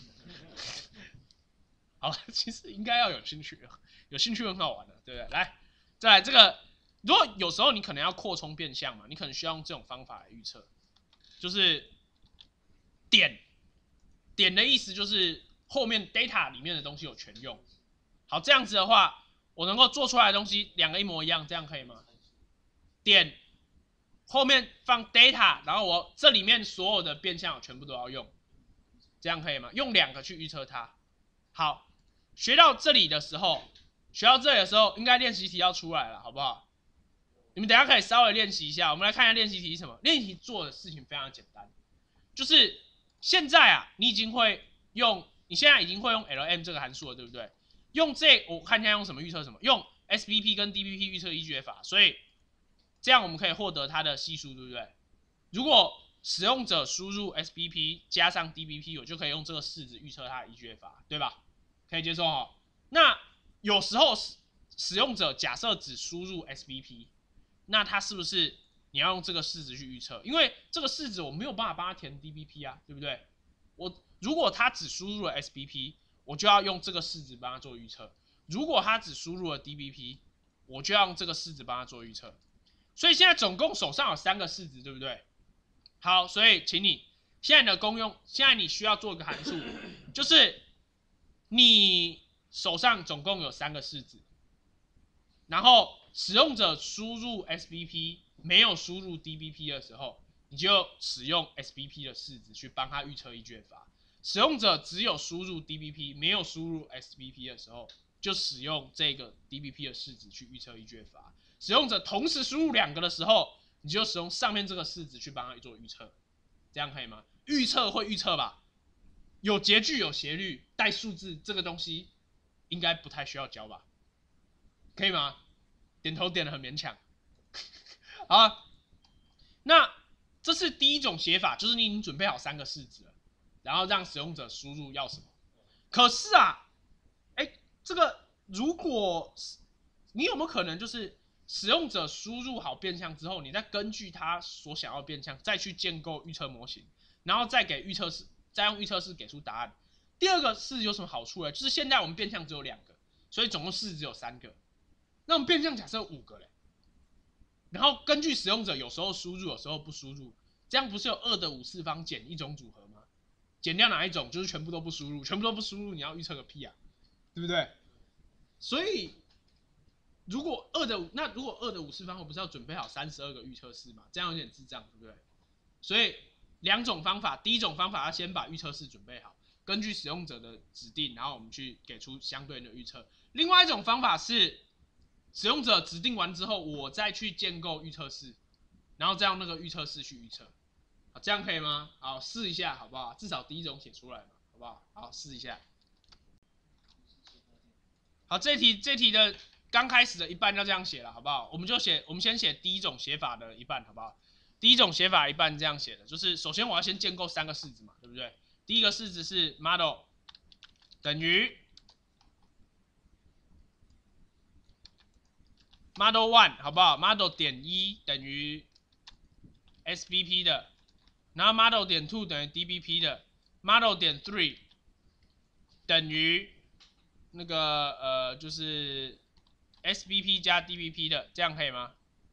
好了，其实应该要有兴趣，有兴趣很好玩的，对不对？来，再来这个。如果有时候你可能要扩充变相嘛，你可能需要用这种方法来预测，就是点点的意思就是后面 data 里面的东西有全用。好，这样子的话，我能够做出来的东西两个一模一样，这样可以吗？点后面放 data， 然后我这里面所有的变相全部都要用，这样可以吗？用两个去预测它。好，学到这里的时候，学到这里的时候，应该练习题要出来了，好不好？你们等一下可以稍微练习一下，我们来看一下练习题是什么。练习题做的事情非常简单，就是现在啊，你已经会用，你现在已经会用 L M 这个函数了，对不对？用这，我看一下用什么预测什么，用 S B P 跟 D B P 预测 E G F R， 所以这样我们可以获得它的系数，对不对？如果使用者输入 S B P 加上 D B P， 我就可以用这个式子预测它的 E G F R， 对吧？可以接受哦。那有时候使用者假设只输入 S B P。那它是不是你要用这个式子去预测？因为这个式子我没有办法帮它填 D B P 啊，对不对？我如果它只输入了 S B P， 我就要用这个式子帮它做预测；如果它只输入了 D B P， 我就要用这个式子帮它做预测。所以现在总共手上有三个式子，对不对？好，所以请你现在你的功用，现在你需要做一个函数，就是你手上总共有三个式子，然后使用者输入 S B P 没有输入 D B P 的时候，你就使用 S B P 的式子去帮它预测 E G F R。使用者只有输入 D B P 没有输入 S B P 的时候， 就使用这个 D B P 的式子去预测 E G F R。使用者同时输入两个的时候，你就使用上面这个式子去帮他做预测，这样可以吗？预测会预测吧？有截距有斜率带数字这个东西应该不太需要教吧？可以吗？点头点得很勉强。好啊，那这是第一种写法，就是你已经准备好三个式子了，然后让使用者输入要什么。可是啊，哎，这个如果你有没有可能就是使用者输入好变项之后，你再根据他所想要的变项再去建构预测模型，然后再给预测式，再用预测式给出答案。第二个式有什么好处呢？就是现在我们变项只有两个，所以总共式只有三个。那我们变项假设有五个嘞，然后根据使用者有时候输入，有时候不输入，这样不是有二的五次方减一种组合吗？减掉哪一种就是全部都不输入，全部都不输入，你要预测个屁啊，对不对？所以如果二的那如果二的五次方，我不是要准备好三十二个预测式吗？这样有点智障，对不对？所以两种方法，第一种方法要先把预测式准备好，根据使用者的指定，然后我们去给出相对应的预测。另外一种方法是使用者指定完之后，我再去建构预测式，然后再用那个预测式去预测。好，这样可以吗？好，试一下好不好？至少第一种写出来嘛，好不好？好，试一下。好，这题这题的刚开始的一半要这样写了，好不好？我们就写，我们先写第一种写法的一半，好不好？第一种写法一半这样写的，就是首先我要先建构三个式子嘛，对不对？第一个式子是 model 等于 model one， 好不好 ？model 点一等于 S B P 的，然后 model 点 two 等于 D B P 的 ，model 点 three 等于那个呃就是 S B P 加 D B P 的，这样可以吗？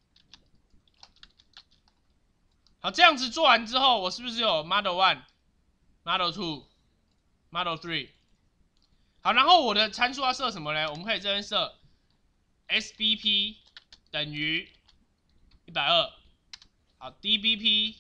好，这样子做完之后，我是不是有 model one、model two、model three？ 好，然后我的参数要设什么呢？我们可以这边设 S B P 等于一百二，好 ，D B P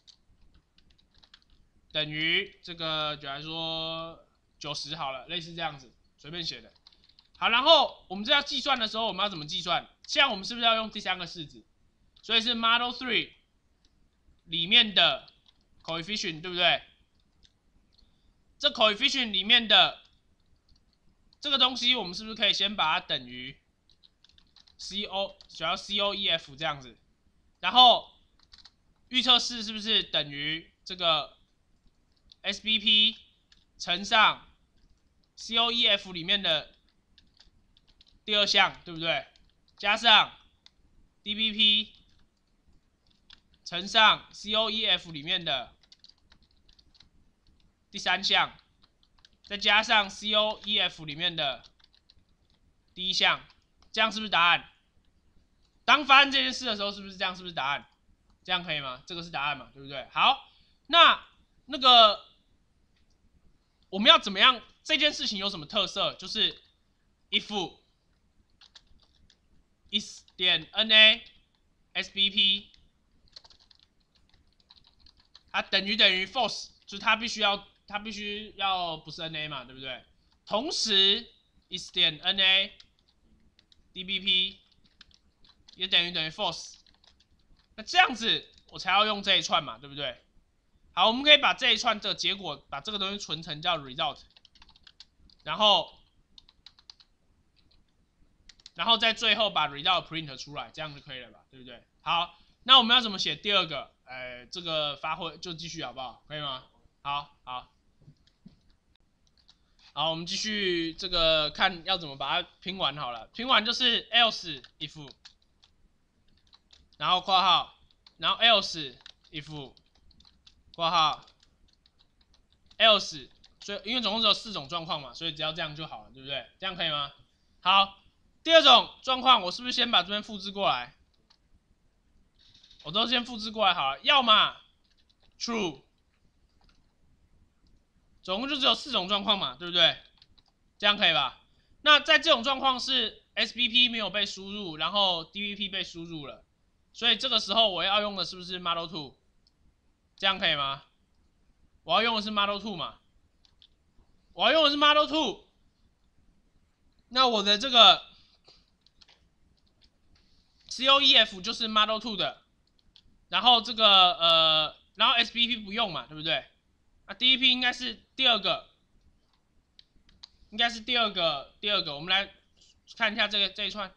等于这个，就来说九十好了，类似这样子，随便写的。好，然后我们这要计算的时候，我们要怎么计算？现在我们是不是要用第三个式子？所以是 model three 里面的 coefficient， 对不对？这 coefficient 里面的这个东西，我们是不是可以先把它等于 C O， 主要 C O E F 这样子，然后预测式是不是等于这个 S B P 乘上 C O E F 里面的第二项，对不对？加上 D B P 乘上 C O E F 里面的第三项，再加上 C O E F 里面的第一项，这样是不是答案？当发生这件事的时候，是不是这样？是不是答案？这样可以吗？这个是答案嘛，对不对？好，那那个我们要怎么样？这件事情有什么特色？就是 if is 点 na S B P 它等于等于 false， 就是它必须要它必须要不是 na 嘛，对不对？同时 is 点 na D B P 也等于等于 false， 那这样子我才要用这一串嘛，对不对？好，我们可以把这一串这个结果，把这个东西存成叫 result， 然后然后在最后把 result print 出来，这样就可以了吧，对不对？好，那我们要怎么写第二个？呃，这个发挥就继续好不好？可以吗？好，好，好，我们继续这个看要怎么把它拼完好了。拼完就是 else if， 然后括号，然后 else if， 括号 else， 所以因为总共只有四种状况嘛，所以只要这样就好了，对不对？这样可以吗？好，第二种状况，我是不是先把这边复制过来？我都先复制过来好了，要么 true， 总共就只有四种状况嘛，对不对？这样可以吧？那在这种状况是 S B P 没有被输入，然后 D B P 被输入了，所以这个时候我要用的是不是 model two？ 这样可以吗？我要用的是 model two 嘛？我要用的是 model two， 那我的这个 C O E F 就是 Model 二的，然后这个呃，然后 S B P 不用嘛，对不对？那 D E P 应该是第二个，应该是第二个，第二个，我们来看一下这个这一串，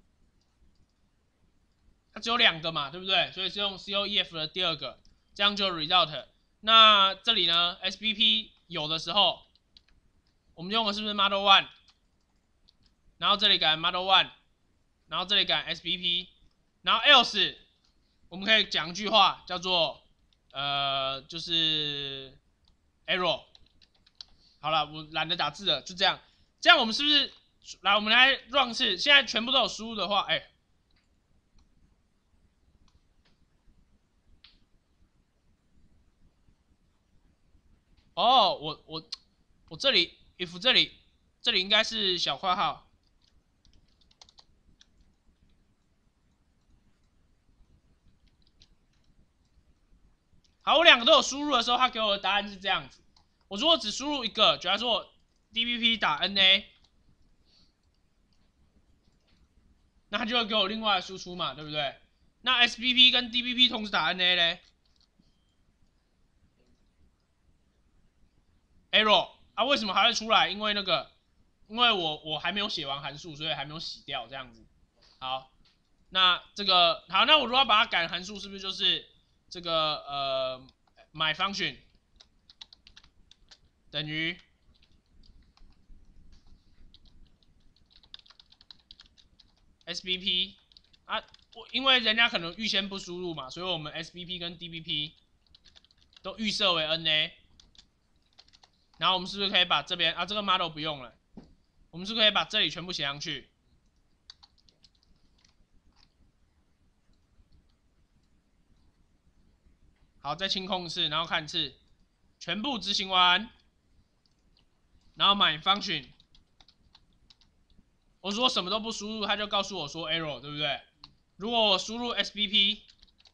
它只有两个嘛，对不对？所以是用 C O E F 的第二个，这样就 result。那这里呢 ，S B P 有的时候，我们用的是不是 Model 一？然后这里改 Model 一，然后这里改 S B P， 然后 else 我们可以讲一句话叫做呃，就是 error。好了，我懒得打字了，就这样。这样我们是不是来？我们来 run 一次，现在全部都有输入的话，哎。哦，我我我这里 if 这里这里应该是小括号。好，我两个都有输入的时候，它给我的答案是这样子。我如果只输入一个，假如说我 D B P 打 N A， 那它就会给我另外的输出嘛，对不对？那 S B P 跟 D B P 同时打 N A 嘞 ，error 啊，为什么还会出来？因为那个，因为我我还没有写完函数，所以还没有洗掉这样子。好，那这个好，那我如果要把它改函数，是不是就是这个呃 my function 等于 S B P 啊？我因为人家可能预先不输入嘛，所以我们 S B P 跟 D B P 都预设为 N A。然后我们是不是可以把这边啊这个 model 不用了？我们是不是可以把这里全部写上去？好，再清空一次，然后看一次，全部执行完，然后 my function， 我如果什么都不输入，它就告诉我说 error， 对不对？如果我输入 S B P，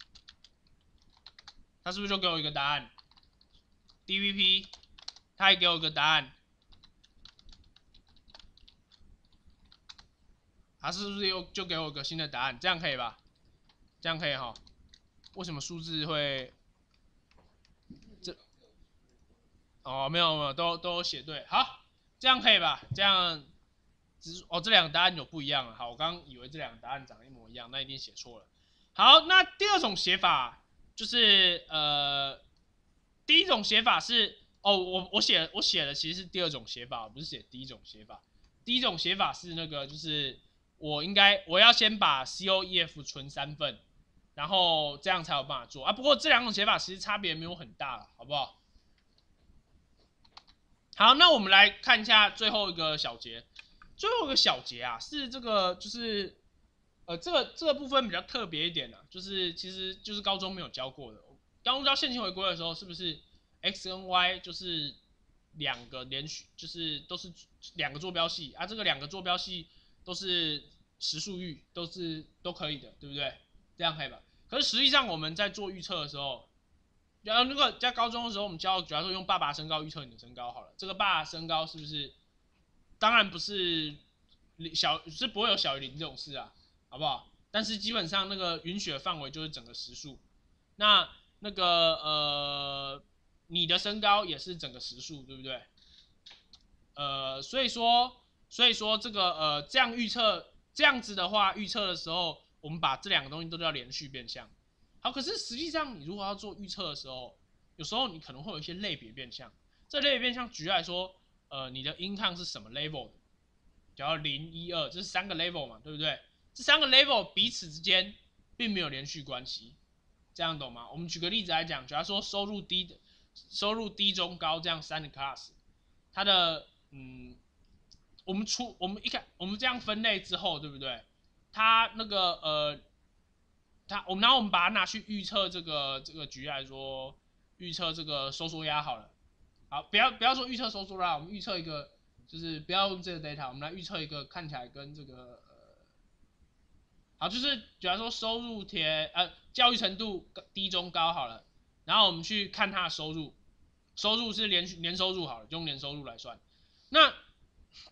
它是不是就给我一个答案 ？D B P， 它也给我一个答案，它是不是又就给我一个新的答案？这样可以吧？这样可以哈？为什么数字会？这哦，没有没有，都都写对，好，这样可以吧？这样，只是哦，这两个答案有不一样啊。好，我刚刚以为这两个答案长得一模一样，那一定写错了。好，那第二种写法就是呃，第一种写法是哦，我我写我写的其实是第二种写法，不是写第一种写法。第一种写法是那个就是我应该我要先把 C O E F 存三份，然后这样才有办法做啊。不过这两种写法其实差别没有很大了，好不好？好，那我们来看一下最后一个小节。最后一个小节啊，是这个就是呃这个这个部分比较特别一点啊，就是其实就是高中没有教过的。高中教线性回归的时候，是不是 x 跟 y 就是两个连续，就是都是两个坐标系啊？这个两个坐标系都是实数域，都是都可以的，对不对？这样可以吧？可是实际上我们在做预测的时候，然后那个在高中的时候，我们教，主要说用爸爸身高预测你的身高好了。这个爸爸身高是不是？当然不是小，是不会有小于零这种事啊，好不好？但是基本上那个允许的范围就是整个实数。那那个呃，你的身高也是整个实数，对不对？呃，所以说，所以说这个呃，这样预测，这样子的话，预测的时候，我们把这两个东西都叫连续变相。好，可是实际上你如果要做预测的时候，有时候你可能会有一些类别变相。这类别变相，举例来说，呃，你的 income 是什么 level 的？假如零、一、二，这是三个 level 嘛，对不对？这三个 level 彼此之间并没有连续关系，这样懂吗？我们举个例子来讲，假如说收入低的、收入低、中、高这样三个 class， 它的嗯，我们出我们一看我们这样分类之后，对不对？它那个呃，它我们然后我们把它拿去预测这个这个举例来说，预测这个收缩压好了。好，不要不要说预测收缩压，我们预测一个。就是不要用这个 data， 我们来预测一个看起来跟这个呃，好，就是假如说收入贴呃教育程度低中高好了，然后我们去看他的收入，收入是连年收入好了，就用年收入来算。那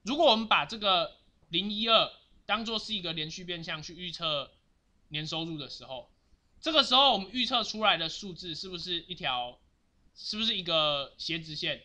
如果我们把这个零一二当做是一个连续变项去预测年收入的时候，这个时候我们预测出来的数字是不是一条，是不是一个斜直线？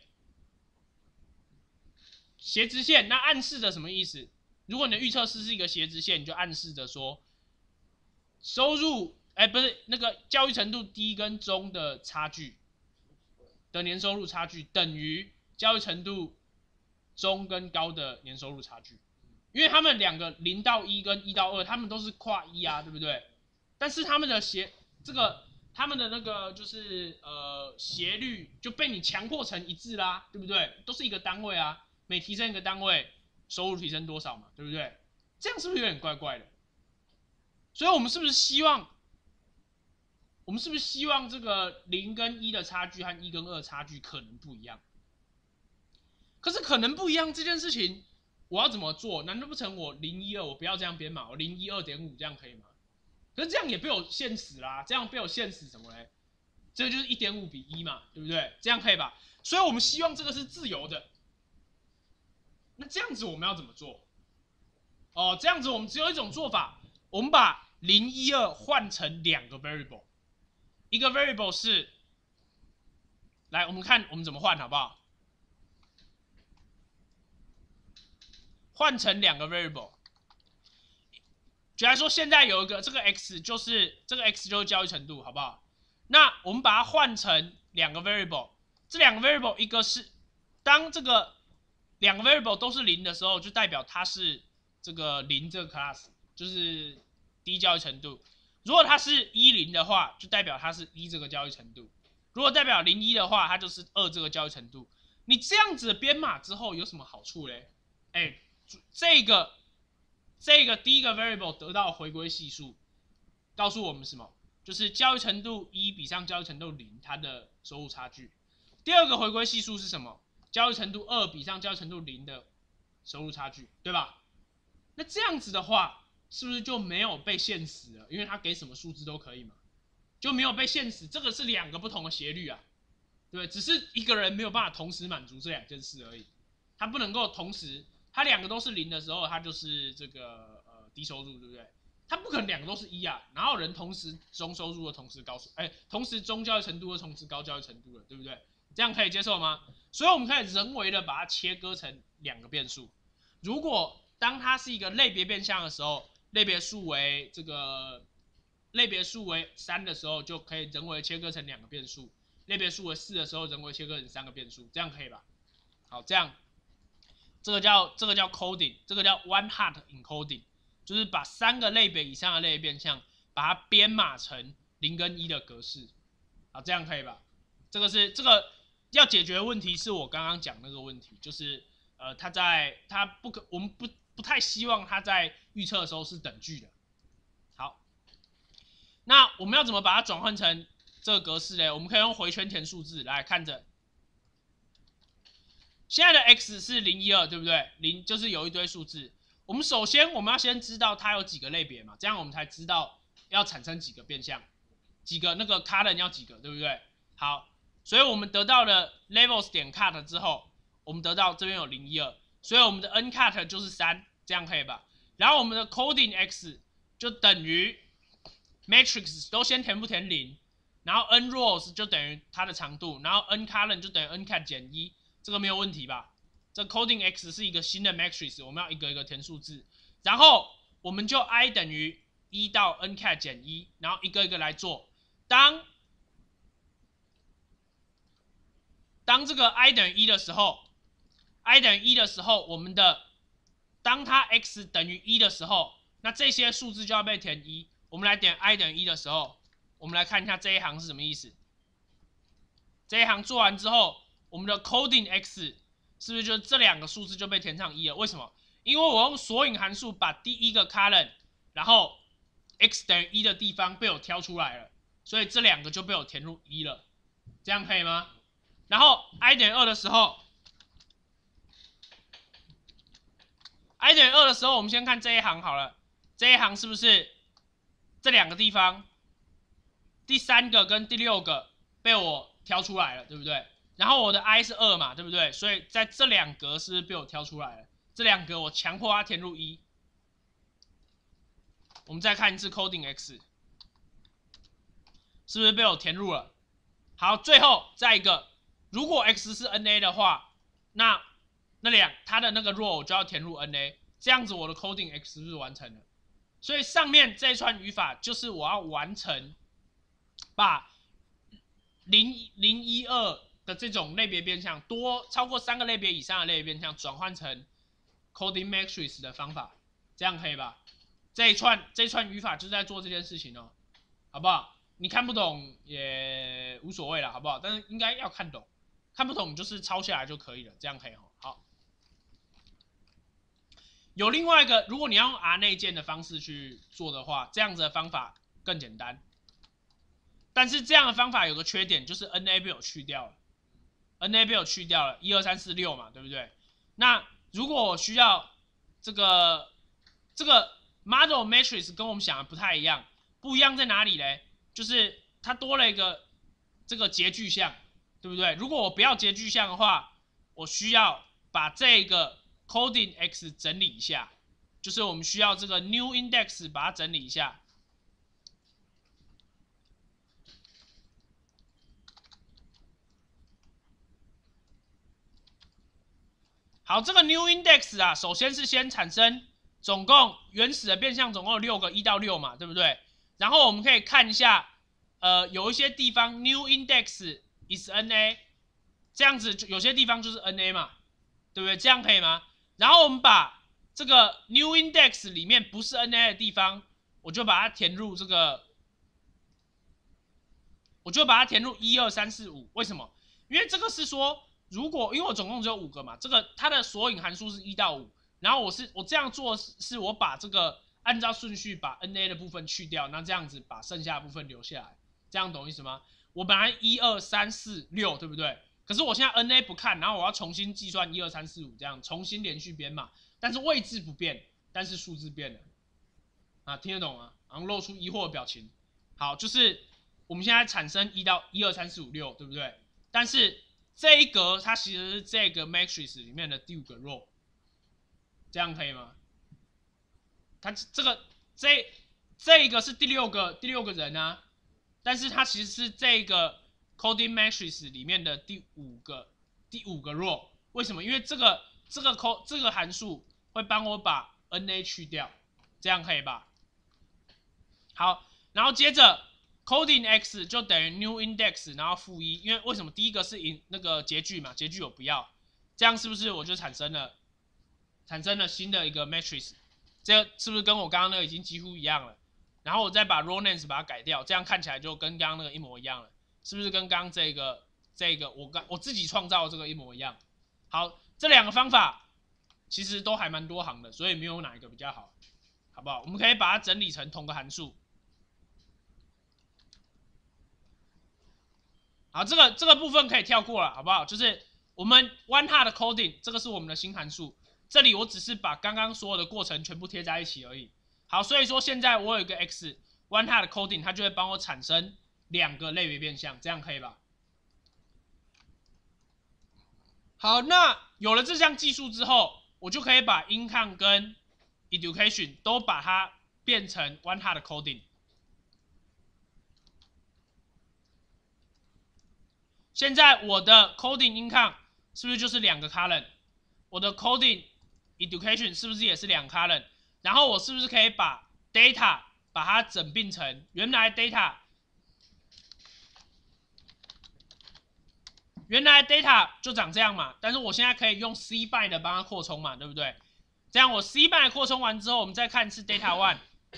斜直线，那暗示着什么意思？如果你的预测式是一个斜直线，你就暗示着说，收入，哎，不是那个教育程度低跟中的差距的年收入差距等于教育程度中跟高的年收入差距，因为他们两个零到一跟一到二，他们都是跨一啊，对不对？但是他们的斜这个他们的那个就是呃斜率就被你强迫成一致啦，对不对？都是一个单位啊。每提升一个单位，收入提升多少嘛，对不对？这样是不是有点怪怪的？所以我们是不是希望，我们是不是希望这个零跟一的差距和一跟二的差距可能不一样？可是可能不一样这件事情，我要怎么做？难道不成我零一二我不要这样编码，我零一二点五这样可以吗？可是这样也被我限死啦，这样被我限死什么嘞？这个就是一点五比一嘛，对不对？这样可以吧？所以我们希望这个是自由的。那这样子我们要怎么做？哦，这样子我们只有一种做法，我们把零一二换成两个 variable， 一个 variable 是，来我们看我们怎么换好不好？换成两个 variable， 举例说现在有一个这个 x 就是这个 x 就是教育程度，好不好？那我们把它换成两个 variable， 这两个 variable 一个是当这个两个 variable 都是零的时候，就代表它是这个零这个 class， 就是低教育程度。如果它是一零的话，就代表它是一这个教育程度。如果代表零一的话，它就是二这个教育程度。你这样子编码之后有什么好处嘞？哎，这个这个第一个 variable 得到回归系数，告诉我们什么？就是教育程度一比上教育程度零，它的收入差距。第二个回归系数是什么？教育程度二比上教育程度零的收入差距，对吧？那这样子的话，是不是就没有被限死了？因为它给什么数字都可以嘛，就没有被限死。这个是两个不同的斜率啊，对不对？只是一个人没有办法同时满足这两件事而已。他不能够同时，他两个都是零的时候，他就是这个呃低收入，对不对？他不可能两个都是一啊，哪有人同时中收入的同时高收，哎，同时中教育程度的同时高教育程度的，对不对？这样可以接受吗？所以我们可以人为的把它切割成两个变数。如果当它是一个类别变项的时候，类别数为这个类别数为三的时候，就可以人为切割成两个变数；类别数为四的时候，人为切割成三个变数，这样可以吧？好，这样这个叫这个叫 coding， 这个叫 one hot encoding， 就是把三个类别以上的类别变项，把它编码成零跟一的格式。好，这样可以吧？这个是这个。要解决的问题是我刚刚讲那个问题，就是呃，它在它不可，我们不不太希望它在预测的时候是等距的。好，那我们要怎么把它转换成这个格式呢？我们可以用回圈填数字来看着。现在的 x 是零一二，对不对？零就是有一堆数字。我们首先我们要先知道它有几个类别嘛，这样我们才知道要产生几个变项，几个那个 column 要几个，对不对？好。所以我们得到了 levels 点 cut 之后，我们得到这边有零一二，所以我们的 n cut 就是三，这样可以吧？然后我们的 coding x 就等于 matrix 都先填不填零，然后 n rows 就等于它的长度，然后 n column 就等于 n cat 减一，这个没有问题吧？这 coding x 是一个新的 matrix， 我们要一个一个填数字，然后我们就 i 等于一到 n cat 减一，然后一个一个来做，当当这个 i 等于一的时候 ，i 等于一的时候，我们的当它 x 等于一的时候，那这些数字就要被填一。我们来点 i 等于一的时候，我们来看一下这一行是什么意思。这一行做完之后，我们的 coding x 是不是就这两个数字就被填上一了？为什么？因为我用索引函数把第一个 column， 然后 x 等于一的地方被我挑出来了，所以这两个就被我填入一了。这样可以吗？然后 i 等于二的时候 ，i 等于二的时候，我们先看这一行好了。这一行是不是这两个地方，第三个跟第六个被我挑出来了，对不对？然后我的 i 是二嘛，对不对？所以在这两格是不是被我挑出来了？ 这两个我强迫它填入一。我们再看一次 coding x， 是不是被我填入了？好，最后再一个，如果 x 是 N A 的话，那那两它的那个 row 我就要填入 N A， 这样子我的 coding x 是不是完成了？所以上面这一串语法就是我要完成把零零一二的这种类别变项多超过三个类别以上的类别变项转换成 coding matrix 的方法，这样可以吧？这一串这一串语法就是在做这件事情哦，好不好？你看不懂也无所谓了，好不好？但是应该要看懂，看不懂就是抄下来就可以了，这样可以哦。好，有另外一个，如果你要用 R 内建的方式去做的话，这样子的方法更简单。但是这样的方法有个缺点，就是 N A 被我去掉了 ，N A 被我去掉了，一二三四六嘛，对不对？那如果我需要这个这个 model matrix 跟我们想的不太一样，不一样在哪里嘞？就是它多了一个这个截距项，对不对？如果我不要截距项的话，我需要把这个 coding x 整理一下，就是我们需要这个 new index 把它整理一下。好，这个 new index 啊，首先是先产生总共原始的变项总共有六个，一到六嘛，对不对？然后我们可以看一下，呃，有一些地方 new index is N A， 这样子有些地方就是 N A 嘛，对不对？这样可以吗？然后我们把这个 new index 里面不是 N A 的地方，我就把它填入这个，我就把它填入一二三四五，为什么？因为这个是说。如果因为我总共只有五个嘛，这个它的索引函数是一到五，然后我是我这样做是是我把这个按照顺序把 N A 的部分去掉，那这样子把剩下的部分留下来，这样懂意思吗？我本来一二三四六，对不对？可是我现在 N A 不看，然后我要重新计算一二三四五，这样重新连续编码，但是位置不变，但是数字变了，啊，听得懂吗？然后露出疑惑的表情。好，就是我们现在产生一到一二三四五六，对不对？但是这一格它其实是这个 matrix 里面的第五个 row， 这样可以吗？它这个这这一个是第六个第六个人啊，但是它其实是这个 coding matrix 里面的第五个第五个 row， 为什么？因为这个这个 code 这个函数会帮我把 N A 去掉，这样可以吧？好，然后接着。coding x 就等于 new index， 然后负一，因为为什么？第一个是那个截距嘛，截距我不要，这样是不是我就产生了产生了新的一个 matrix？ 这是不是跟我刚刚那个已经几乎一样了？然后我再把 row names 把它改掉，这样看起来就跟刚刚那个一模一样了，是不是跟刚刚这个这个我刚我自己创造的这个一模一样？好，这两个方法其实都还蛮多行的，所以没有哪一个比较好，好不好？我们可以把它整理成同个函数。好，这个这个部分可以跳过了，好不好？就是我们 one hot 的 coding， 这个是我们的新函数，这里我只是把刚刚所有的过程全部贴在一起而已。好，所以说现在我有一个 x one hot 的 coding， 它就会帮我产生两个类别变项，这样可以吧？好，那有了这项技术之后，我就可以把 income 跟 education 都把它变成 one hot 的 coding。现在我的 coding income 是不是就是两个 column？ 我的 coding education 是不是也是两个 column？ 然后我是不是可以把 data 把它整并成原来 data 原来 data 就长这样嘛？但是我现在可以用 cbind 帮它扩充嘛，对不对？这样我 cbind 扩充完之后，我们再看一次 data one，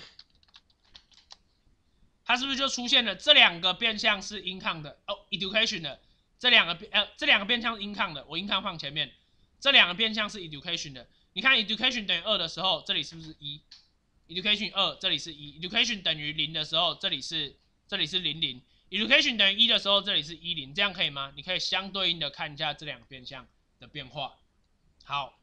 它是不是就出现了这两个变项是 income 的哦 education 的？这两个呃，这两个变项是 income 的，我 income 放前面。这两个变项是 education 的。你看 education 等于二的时候，这里是不是一 ？education 二，这里是一。education 等于零的时候，这里是这里是零零。education 等于一的时候，这里是一零，这样可以吗？你可以相对应的看一下这两个变项的变化。好，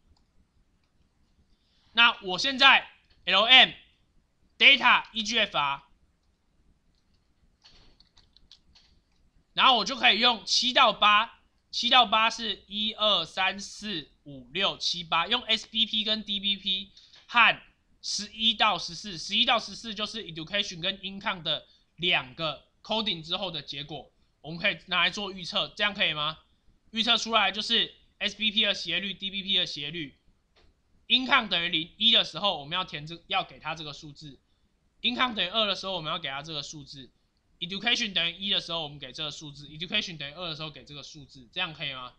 那我现在 lm data E G F R。然后我就可以用七到八七到八是一二三四五六七八，用 S B P 跟 D B P 和十一到十四，十一到十四就是 education 跟 income 的两个 coding 之后的结果，我们可以拿来做预测，这样可以吗？预测出来就是 S B P 的斜率 ，D B P 的斜率 ，income 等于零一的时候，我们要填这要给它这个数字 ；income 等于二的时候，我们要给它这个数字。education 等于一的时候，我们给这个数字 ；education 等于二的时候给这个数字，这样可以吗？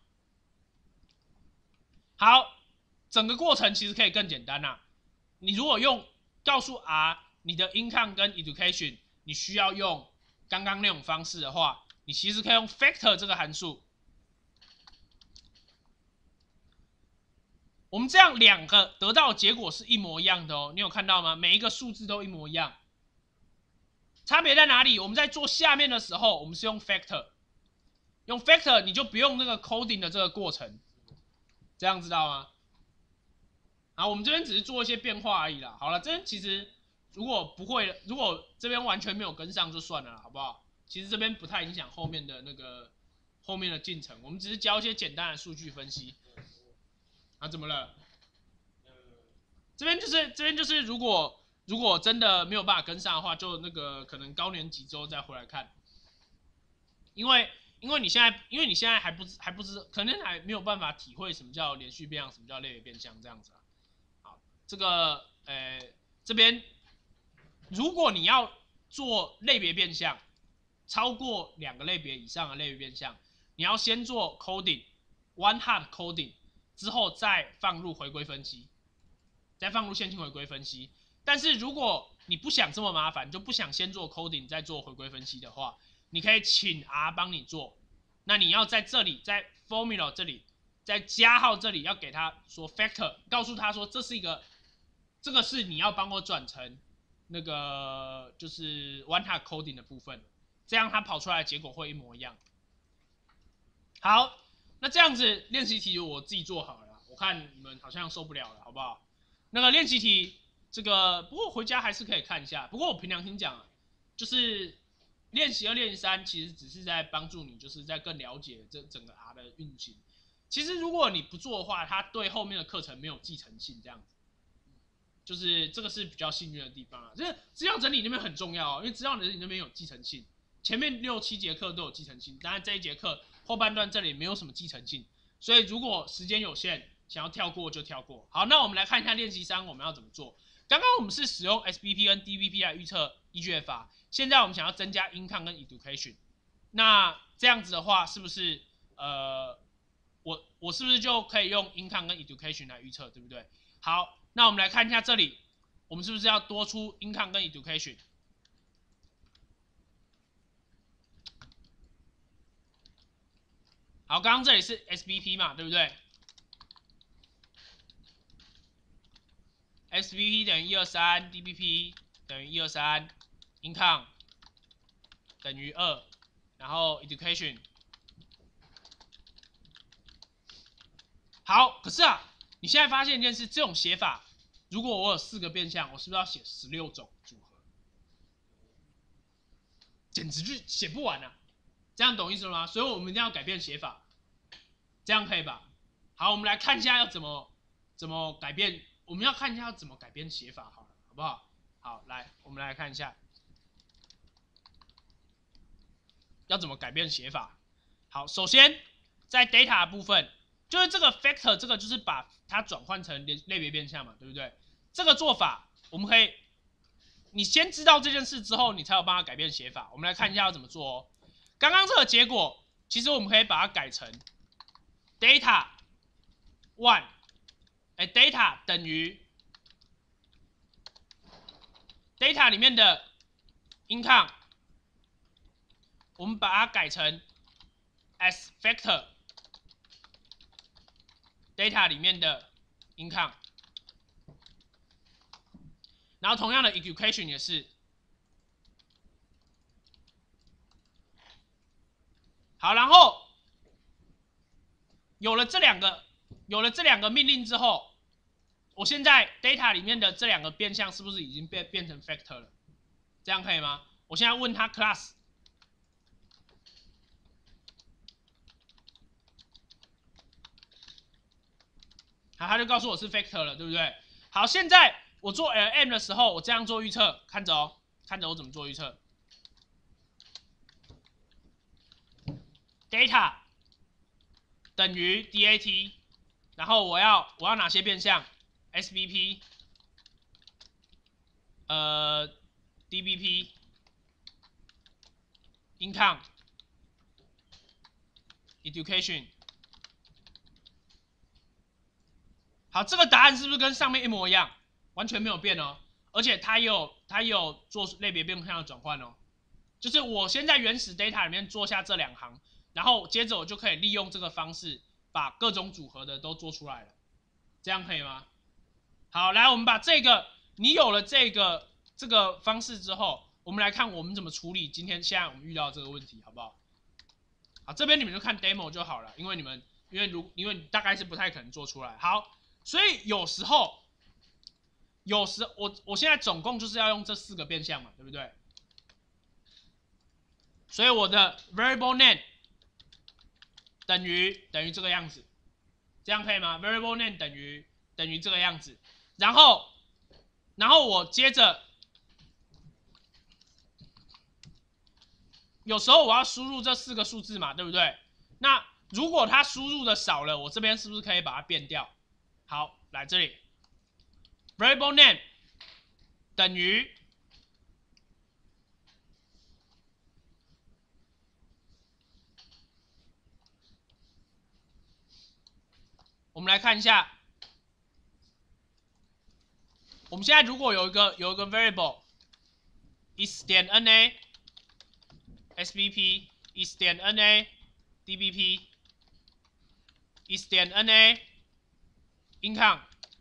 好，整个过程其实可以更简单啦、啊。你如果用告诉 R 你的 income 跟 education， 你需要用刚刚那种方式的话，你其实可以用 factor 这个函数。我们这样两个得到的结果是一模一样的哦，你有看到吗？每一个数字都一模一样。差别在哪里？我们在做下面的时候，我们是用 factor， 用 factor 你就不用那个 coding 的这个过程，这样知道吗？好，我们这边只是做一些变化而已啦。好了，这边其实如果不会，如果这边完全没有跟上就算了啦，好不好？其实这边不太影响后面的那个后面的进程，我们只是教一些简单的数据分析。啊，怎么了？这边就是这边就是如果。如果真的没有办法跟上的话，就那个可能高年级之后再回来看，因为因为你现在因为你现在还不还不知可能还没有办法体会什么叫连续变量，什么叫类别变相这样子啊。好，这个呃这边如果你要做类别变相，超过两个类别以上的类别变相，你要先做 coding one hot coding 之后再放入回归分析，再放入线性回归分析。但是如果你不想这么麻烦，就不想先做 coding 再做回归分析的话，你可以请 R 帮你做。那你要在这里，在 formula 这里，在加号这里要给他说 factor， 告诉他说这是一个，这个是你要帮我转成那个就是 one hot coding 的部分，这样它跑出来的结果会一模一样。好，那这样子练习题我自己做好了，我看你们好像受不了了，好不好？那个练习题。这个不过回家还是可以看一下。不过我凭良心讲啊，就是练习二、练习三，其实只是在帮助你，就是在更了解这整个 R 的运行。其实如果你不做的话，它对后面的课程没有继承性，这样子，就是这个是比较幸运的地方啊。就是资料整理那边很重要哦，因为资料整理那边有继承性，前面六七节课都有继承性，当然这一节课后半段这里没有什么继承性，所以如果时间有限，想要跳过就跳过。好，那我们来看一下练习三我们要怎么做。刚刚我们是使用 S B P 跟 D B P 来预测 E G F R， 现在我们想要增加 income 跟 education， 那这样子的话，是不是呃，我我是不是就可以用 income 跟 education 来预测，对不对？好，那我们来看一下这里，我们是不是要多出 income 跟 education？ 好，刚刚这里是 S B P 嘛，对不对？S B P 等于一二三 ，D B P 等于一二三 ，income 等于二，然后 education。好，可是啊，你现在发现一件事，这种写法，如果我有四个变项，我是不是要写十六种组合？简直就写不完啊！这样懂意思了吗？所以我们一定要改变写法，这样可以吧？好，我们来看一下要怎么怎么改变。我们要看一下要怎么改编写法，好了，好不好？好，来，我们来看一下要怎么改变写法。好，首先在 data 的部分，就是这个 factor， 这个就是把它转换成类别变项嘛，对不对？这个做法我们可以，你先知道这件事之后，你才有办法改变写法。我们来看一下要怎么做哦。刚刚这个结果，其实我们可以把它改成 data one。哎 ，data 等于 data 里面的 income， 我们把它改成 as factor data 里面的 income， 然后同样的 education 也是。好，然后有了这两个。有了这两个命令之后，我现在 data 里面的这两个变项是不是已经变变成 factor 了？这样可以吗？我现在问他 class 好，他就告诉我是 factor 了，对不对？好，现在我做 L M 的时候，我这样做预测，看着哦，看着我怎么做预测。data 等于 D A T， 然后我要我要哪些变项 ？S B P， 呃 D B P。Income，education， 好，这个答案是不是跟上面一模一样？完全没有变哦，而且它有它有做类别变项的转换哦，就是我先在原始 data 里面做下这两行，然后接着我就可以利用这个方式把各种组合的都做出来了，这样可以吗？好，来我们把这个你有了这个这个方式之后，我们来看我们怎么处理今天现在我们遇到这个问题，好不好？好，这边你们就看 demo 就好了，因为你们因为如因为大概是不太可能做出来。好，所以有时候有时我我现在总共就是要用这四个变项嘛，对不对？所以我的 variable name 等于等于这个样子，这样可以吗 ？variable name 等于等于这个样子，然后然后我接着。有时候我要输入这四个数字嘛，对不对？那如果它输入的少了，我这边是不是可以把它变掉？好，来这里 ，variable name 等于我们来看一下，我们现在如果有一个有一个 variable is 点 na。S B P is 点 na D B P is 点 na income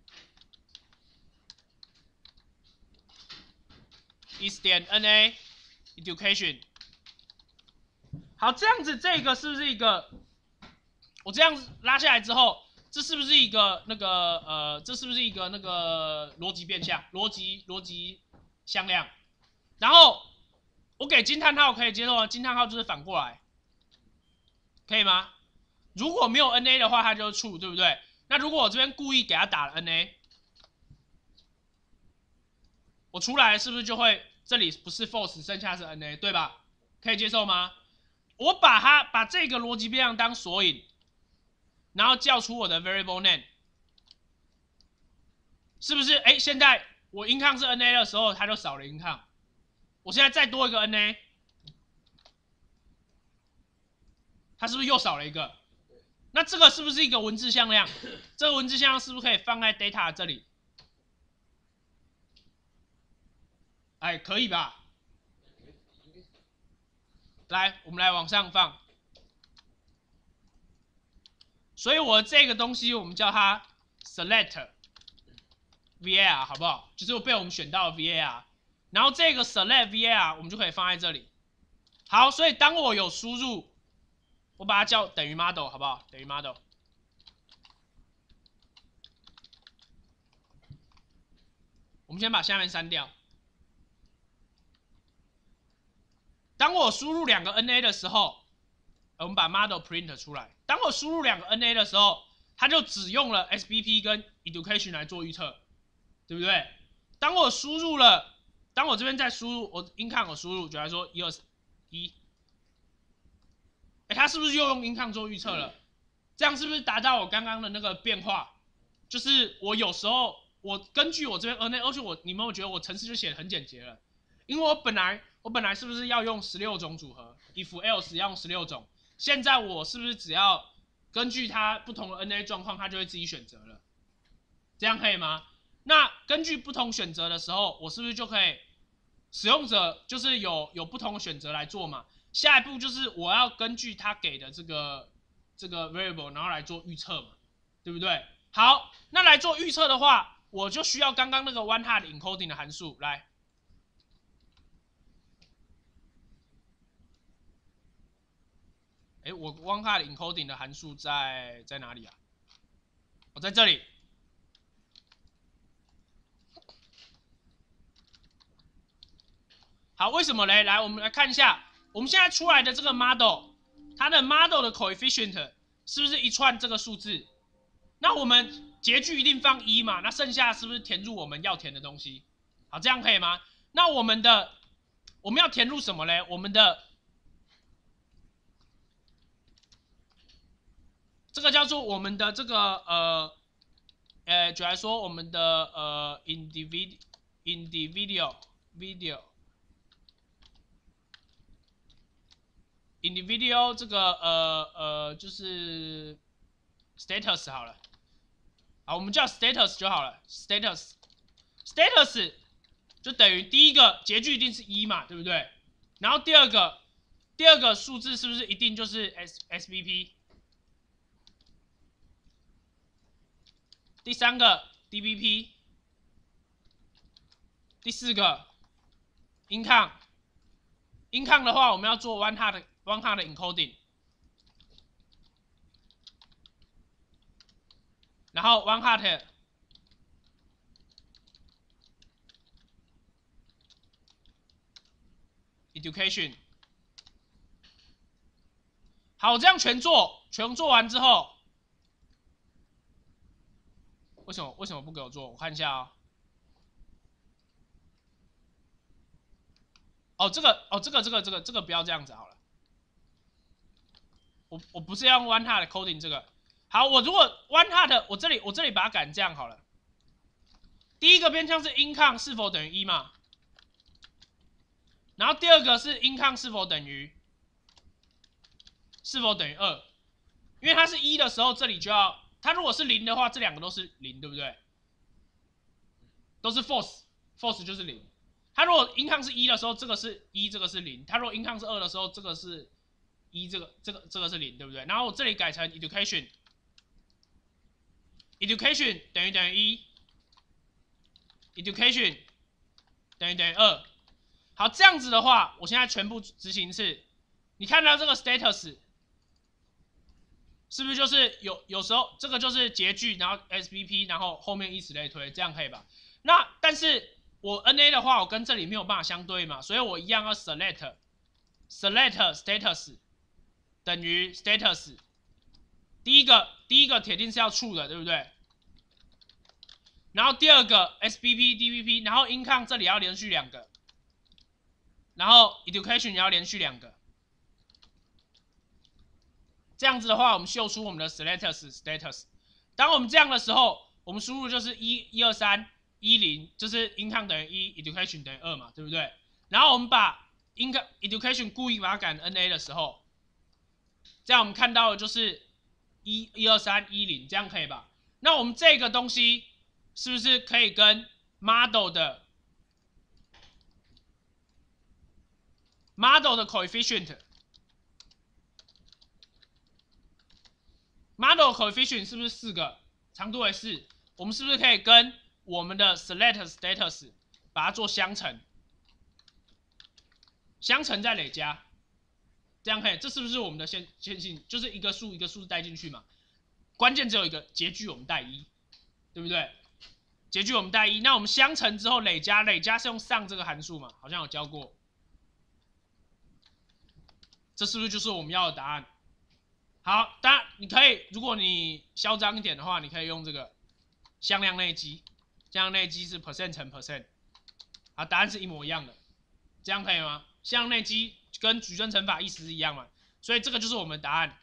is 点 na education。好，这样子这个是不是一个？我这样子拉下来之后，这是不是一个那个呃？这是不是一个那个逻辑变项？逻辑逻辑向量，然后。我给惊叹号可以接受吗？惊叹号就是反过来，可以吗？如果没有 N A 的话，它就是 true， 对不对？那如果我这边故意给它打了 N A， 我出来是不是就会这里不是 false， 剩下是 N A， 对吧？可以接受吗？我把它把这个逻辑变量当索引，然后叫出我的 variable name， 是不是？哎，现在我 income 是 N A 的时候，它就少了 income。我现在再多一个 N A， 它是不是又少了一个？那这个是不是一个文字向量？这个文字向量是不是可以放在 data 这里？哎，可以吧？来，我们来往上放。所以我这个东西我们叫它 select V A R， 好不好？就是被我们选到的 V A R。然后这个 select V A R 我们就可以放在这里。好，所以当我有输入，我把它叫等于 model， 好不好？等于 model。我们先把下面删掉。当我输入两个 N A 的时候，我们把 model print 出来。当我输入两个 N A 的时候，它就只用了 S B P 跟 education 来做预测，对不对？当我输入了。当我这边再输入，我 income 我输入，就来说一二一，哎，它是不是又用 income 做预测了？这样是不是达到我刚刚的那个变化？就是我有时候我根据我这边 N A， 而且我你们有觉得我程式就写得很简洁了，因为我本来我本来是不是要用十六种组合 ，if else 要用十六种，现在我是不是只要根据它不同的 N A 状况，它就会自己选择了？这样可以吗？那根据不同选择的时候，我是不是就可以使用者就是有有不同的选择来做嘛？下一步就是我要根据他给的这个这个 variable， 然后来做预测嘛，对不对？好，那来做预测的话，我就需要刚刚那个 one hot encoding 的函数来。哎，我 one hot encoding 的函数在在哪里啊？我在这里。好，为什么嘞？来，我们来看一下，我们现在出来的这个 model， 它的 model 的 coefficient 是不是一串这个数字？那我们截距一定放一嘛，那剩下是不是填入我们要填的东西？好，这样可以吗？那我们的我们要填入什么嘞？我们的这个叫做我们的这个呃呃，举来说我们的呃 individual individual video individual 这个呃呃就是 status 好了，好，我们叫 status 就好了 ，status status 就等于第一个截距一定是一嘛，对不对？然后第二个第二个数字是不是一定就是 S SBP？ 第三个 D B P， 第四个 income income 的话，我们要做 one hot one hot 的 encoding， 然后 one hot education。好，这样全做，全做完之后，为什么为什么不给我做？我看一下啊、哦。哦，这个哦，这个这个这个这个不要这样子好了。我我不是要用 one hot coding 这个。好，我如果 one hot， 我这里我这里把它改这样好了。第一个边腔是 income 是否等于一嘛？然后第二个是 income 是否等于是否等于二？因为它是一的时候，这里就要它如果是零的话，这两个都是零，对不对？都是 false， false 就是零。它如果 income 是一的时候，这个是一，这个是零；它如果 income 是二的时候，这个是一，这个这个这个是零，对不对？然后我这里改成 education，education education 等于等于一 ，education 等于等于二。好，这样子的话，我现在全部执行一次，你看到这个 status 是不是就是有有时候这个就是截距，然后 S B P， 然后后面以此类推，这样可以吧？那但是我 N A 的话，我跟这里没有办法相对嘛，所以我一样要 select select status 等于 status。第一个第一个铁定是要 true 的，对不对？然后第二个 S B P D B P， 然后 income 这里要连续两个，然后 education 也要连续两个。这样子的话，我们秀出我们的 status status。当我们这样的时候，我们输入就是一一二三一零，就是 income 等于一 ，education 等于二嘛，对不对？然后我们把 income education 故意把它改成 N A 的时候，这样我们看到的就是一一二三一零，这样可以吧？那我们这个东西是不是可以跟 model 的 model 的 coefficient model coefficient 是不是四个？长度为四，我们是不是可以跟我们的 select status 把它做相乘，相乘再累加，这样可以？这是不是我们的线线性？就是一个数一个数带进去嘛？关键只有一个截距，我们带一，对不对？截距我们带一，那我们相乘之后累加，累加是用上这个函数嘛？好像有教过，这是不是就是我们要的答案？好，当然你可以，如果你嚣张一点的话，你可以用这个向量内积，向量内积是 percent 乘 percent， 啊，答案是一模一样的，这样可以吗？向量内积跟矩阵乘法意思是一样嘛，所以这个就是我们的答案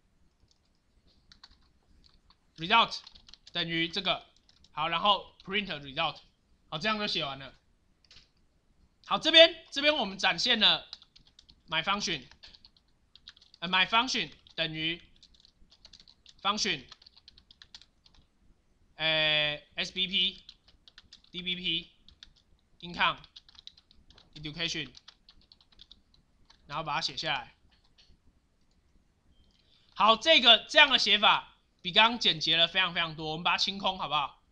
，result 等于这个，好，然后 print result， 好，这样就写完了。好，这边这边我们展现了 my function， 呃 my function。等于 function， 呃 S B P D B P income education， 然后把它写下来。好，这个这样的写法比刚刚简洁了非常非常多，我们把它清空好不好？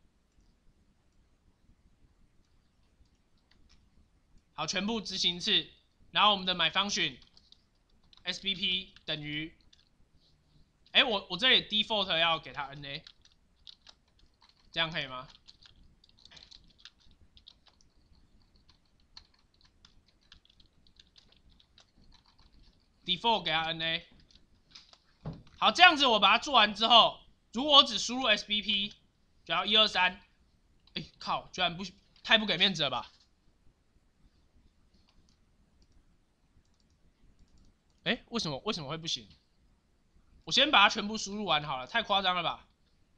好，全部执行一次，然后我们的 my function S B P 等于。哎，我我这里 default 要给它 N A， 这样可以吗？default 给它 N A， 好，这样子我把它做完之后，如果我只输入 S B P， 然后一二三，哎靠，居然不太不给面子了吧？哎，为什么为什么会不行？我先把它全部输入完好了，太夸张了吧？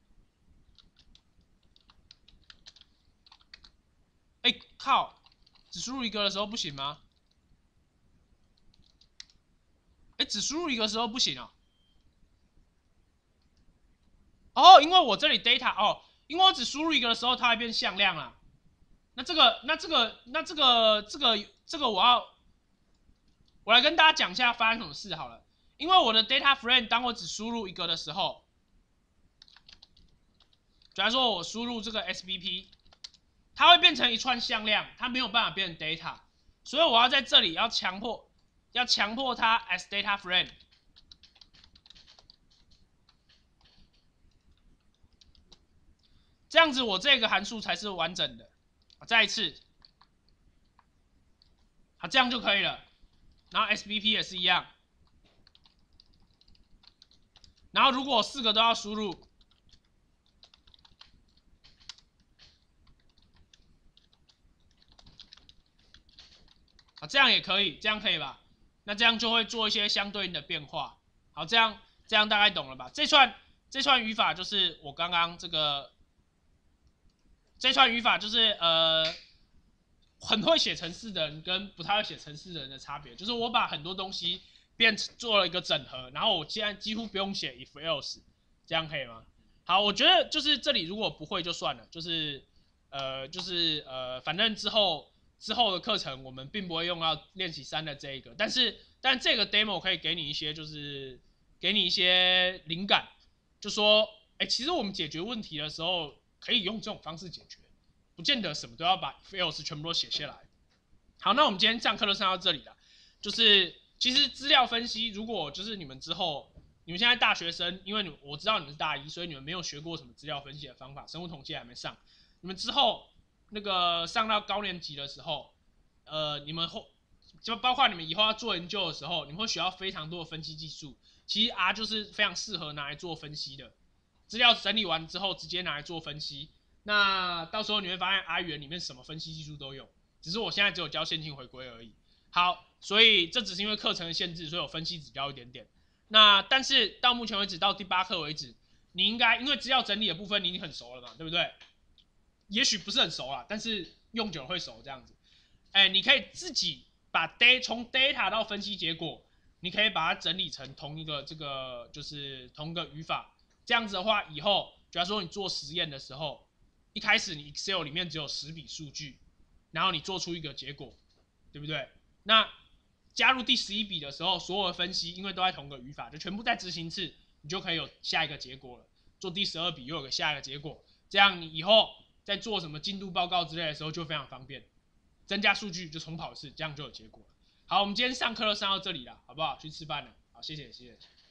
哎靠，只输入一个的时候不行吗？哎，只输入一个的时候不行啊？哦，因为我这里 data 哦，因为我只输入一个的时候，它会变向量了。那这个，那这个，那这个，这个，这个我要，我来跟大家讲一下发生什么事好了。因为我的 data frame 当我只输入一个的时候，假如说我输入这个 S B P， 它会变成一串向量，它没有办法变成 data， 所以我要在这里要强迫，要强迫它 as data frame。这样子我这个函数才是完整的。再一次，好，这样就可以了。然后 S B P 也是一样。然后如果四个都要输入，啊，这样也可以，这样可以吧？那这样就会做一些相对应的变化。好，这样这样大概懂了吧？这串这串语法就是我刚刚这个，这串语法就是呃，很会写程式的人跟不太会写程式的人的差别，就是我把很多东西变做了一个整合，然后我现在几乎不用写 if else， 这样可以吗？好，我觉得就是这里如果不会就算了，就是呃就是呃，反正之后。之后的课程我们并不会用到练习三的这一个，但是但这个 demo 可以给你一些就是给你一些灵感，就说哎、欸，其实我们解决问题的时候可以用这种方式解决，不见得什么都要把 fails 全部都写下来。好，那我们今天上课就上到这里了，就是其实资料分析，如果就是你们之后你们现在大学生，因为你我知道你们是大一，所以你们没有学过什么资料分析的方法，生物统计还没上，你们之后。那个上到高年级的时候，呃，你们后就包括你们以后要做研究的时候，你们会学到非常多的分析技术。其实 R 就是非常适合拿来做分析的，资料整理完之后直接拿来做分析。那到时候你会发现 R 语言里面什么分析技术都有，只是我现在只有教线性回归而已。好，所以这只是因为课程的限制，所以我分析只教一点点。那但是到目前为止，到第八课为止，你应该因为资料整理的部分你已经很熟了嘛，对不对？也许不是很熟啦，但是用久了会熟这样子。哎，你可以自己把 data 从 data 到分析结果，你可以把它整理成同一个这个就是同一个语法。这样子的话，以后假如说你做实验的时候，一开始你 Excel 里面只有十笔数据，然后你做出一个结果，对不对？那加入第十一笔的时候，所有的分析因为都在同一个语法，就全部再执行一次，你就可以有下一个结果了。做第十二笔又有个下一个结果，这样你以后。在做什么进度报告之类的时候就非常方便，增加数据就重跑一次，这样就有结果了。好，我们今天上课就上到这里了，好不好？去吃饭了，好，谢谢，谢谢。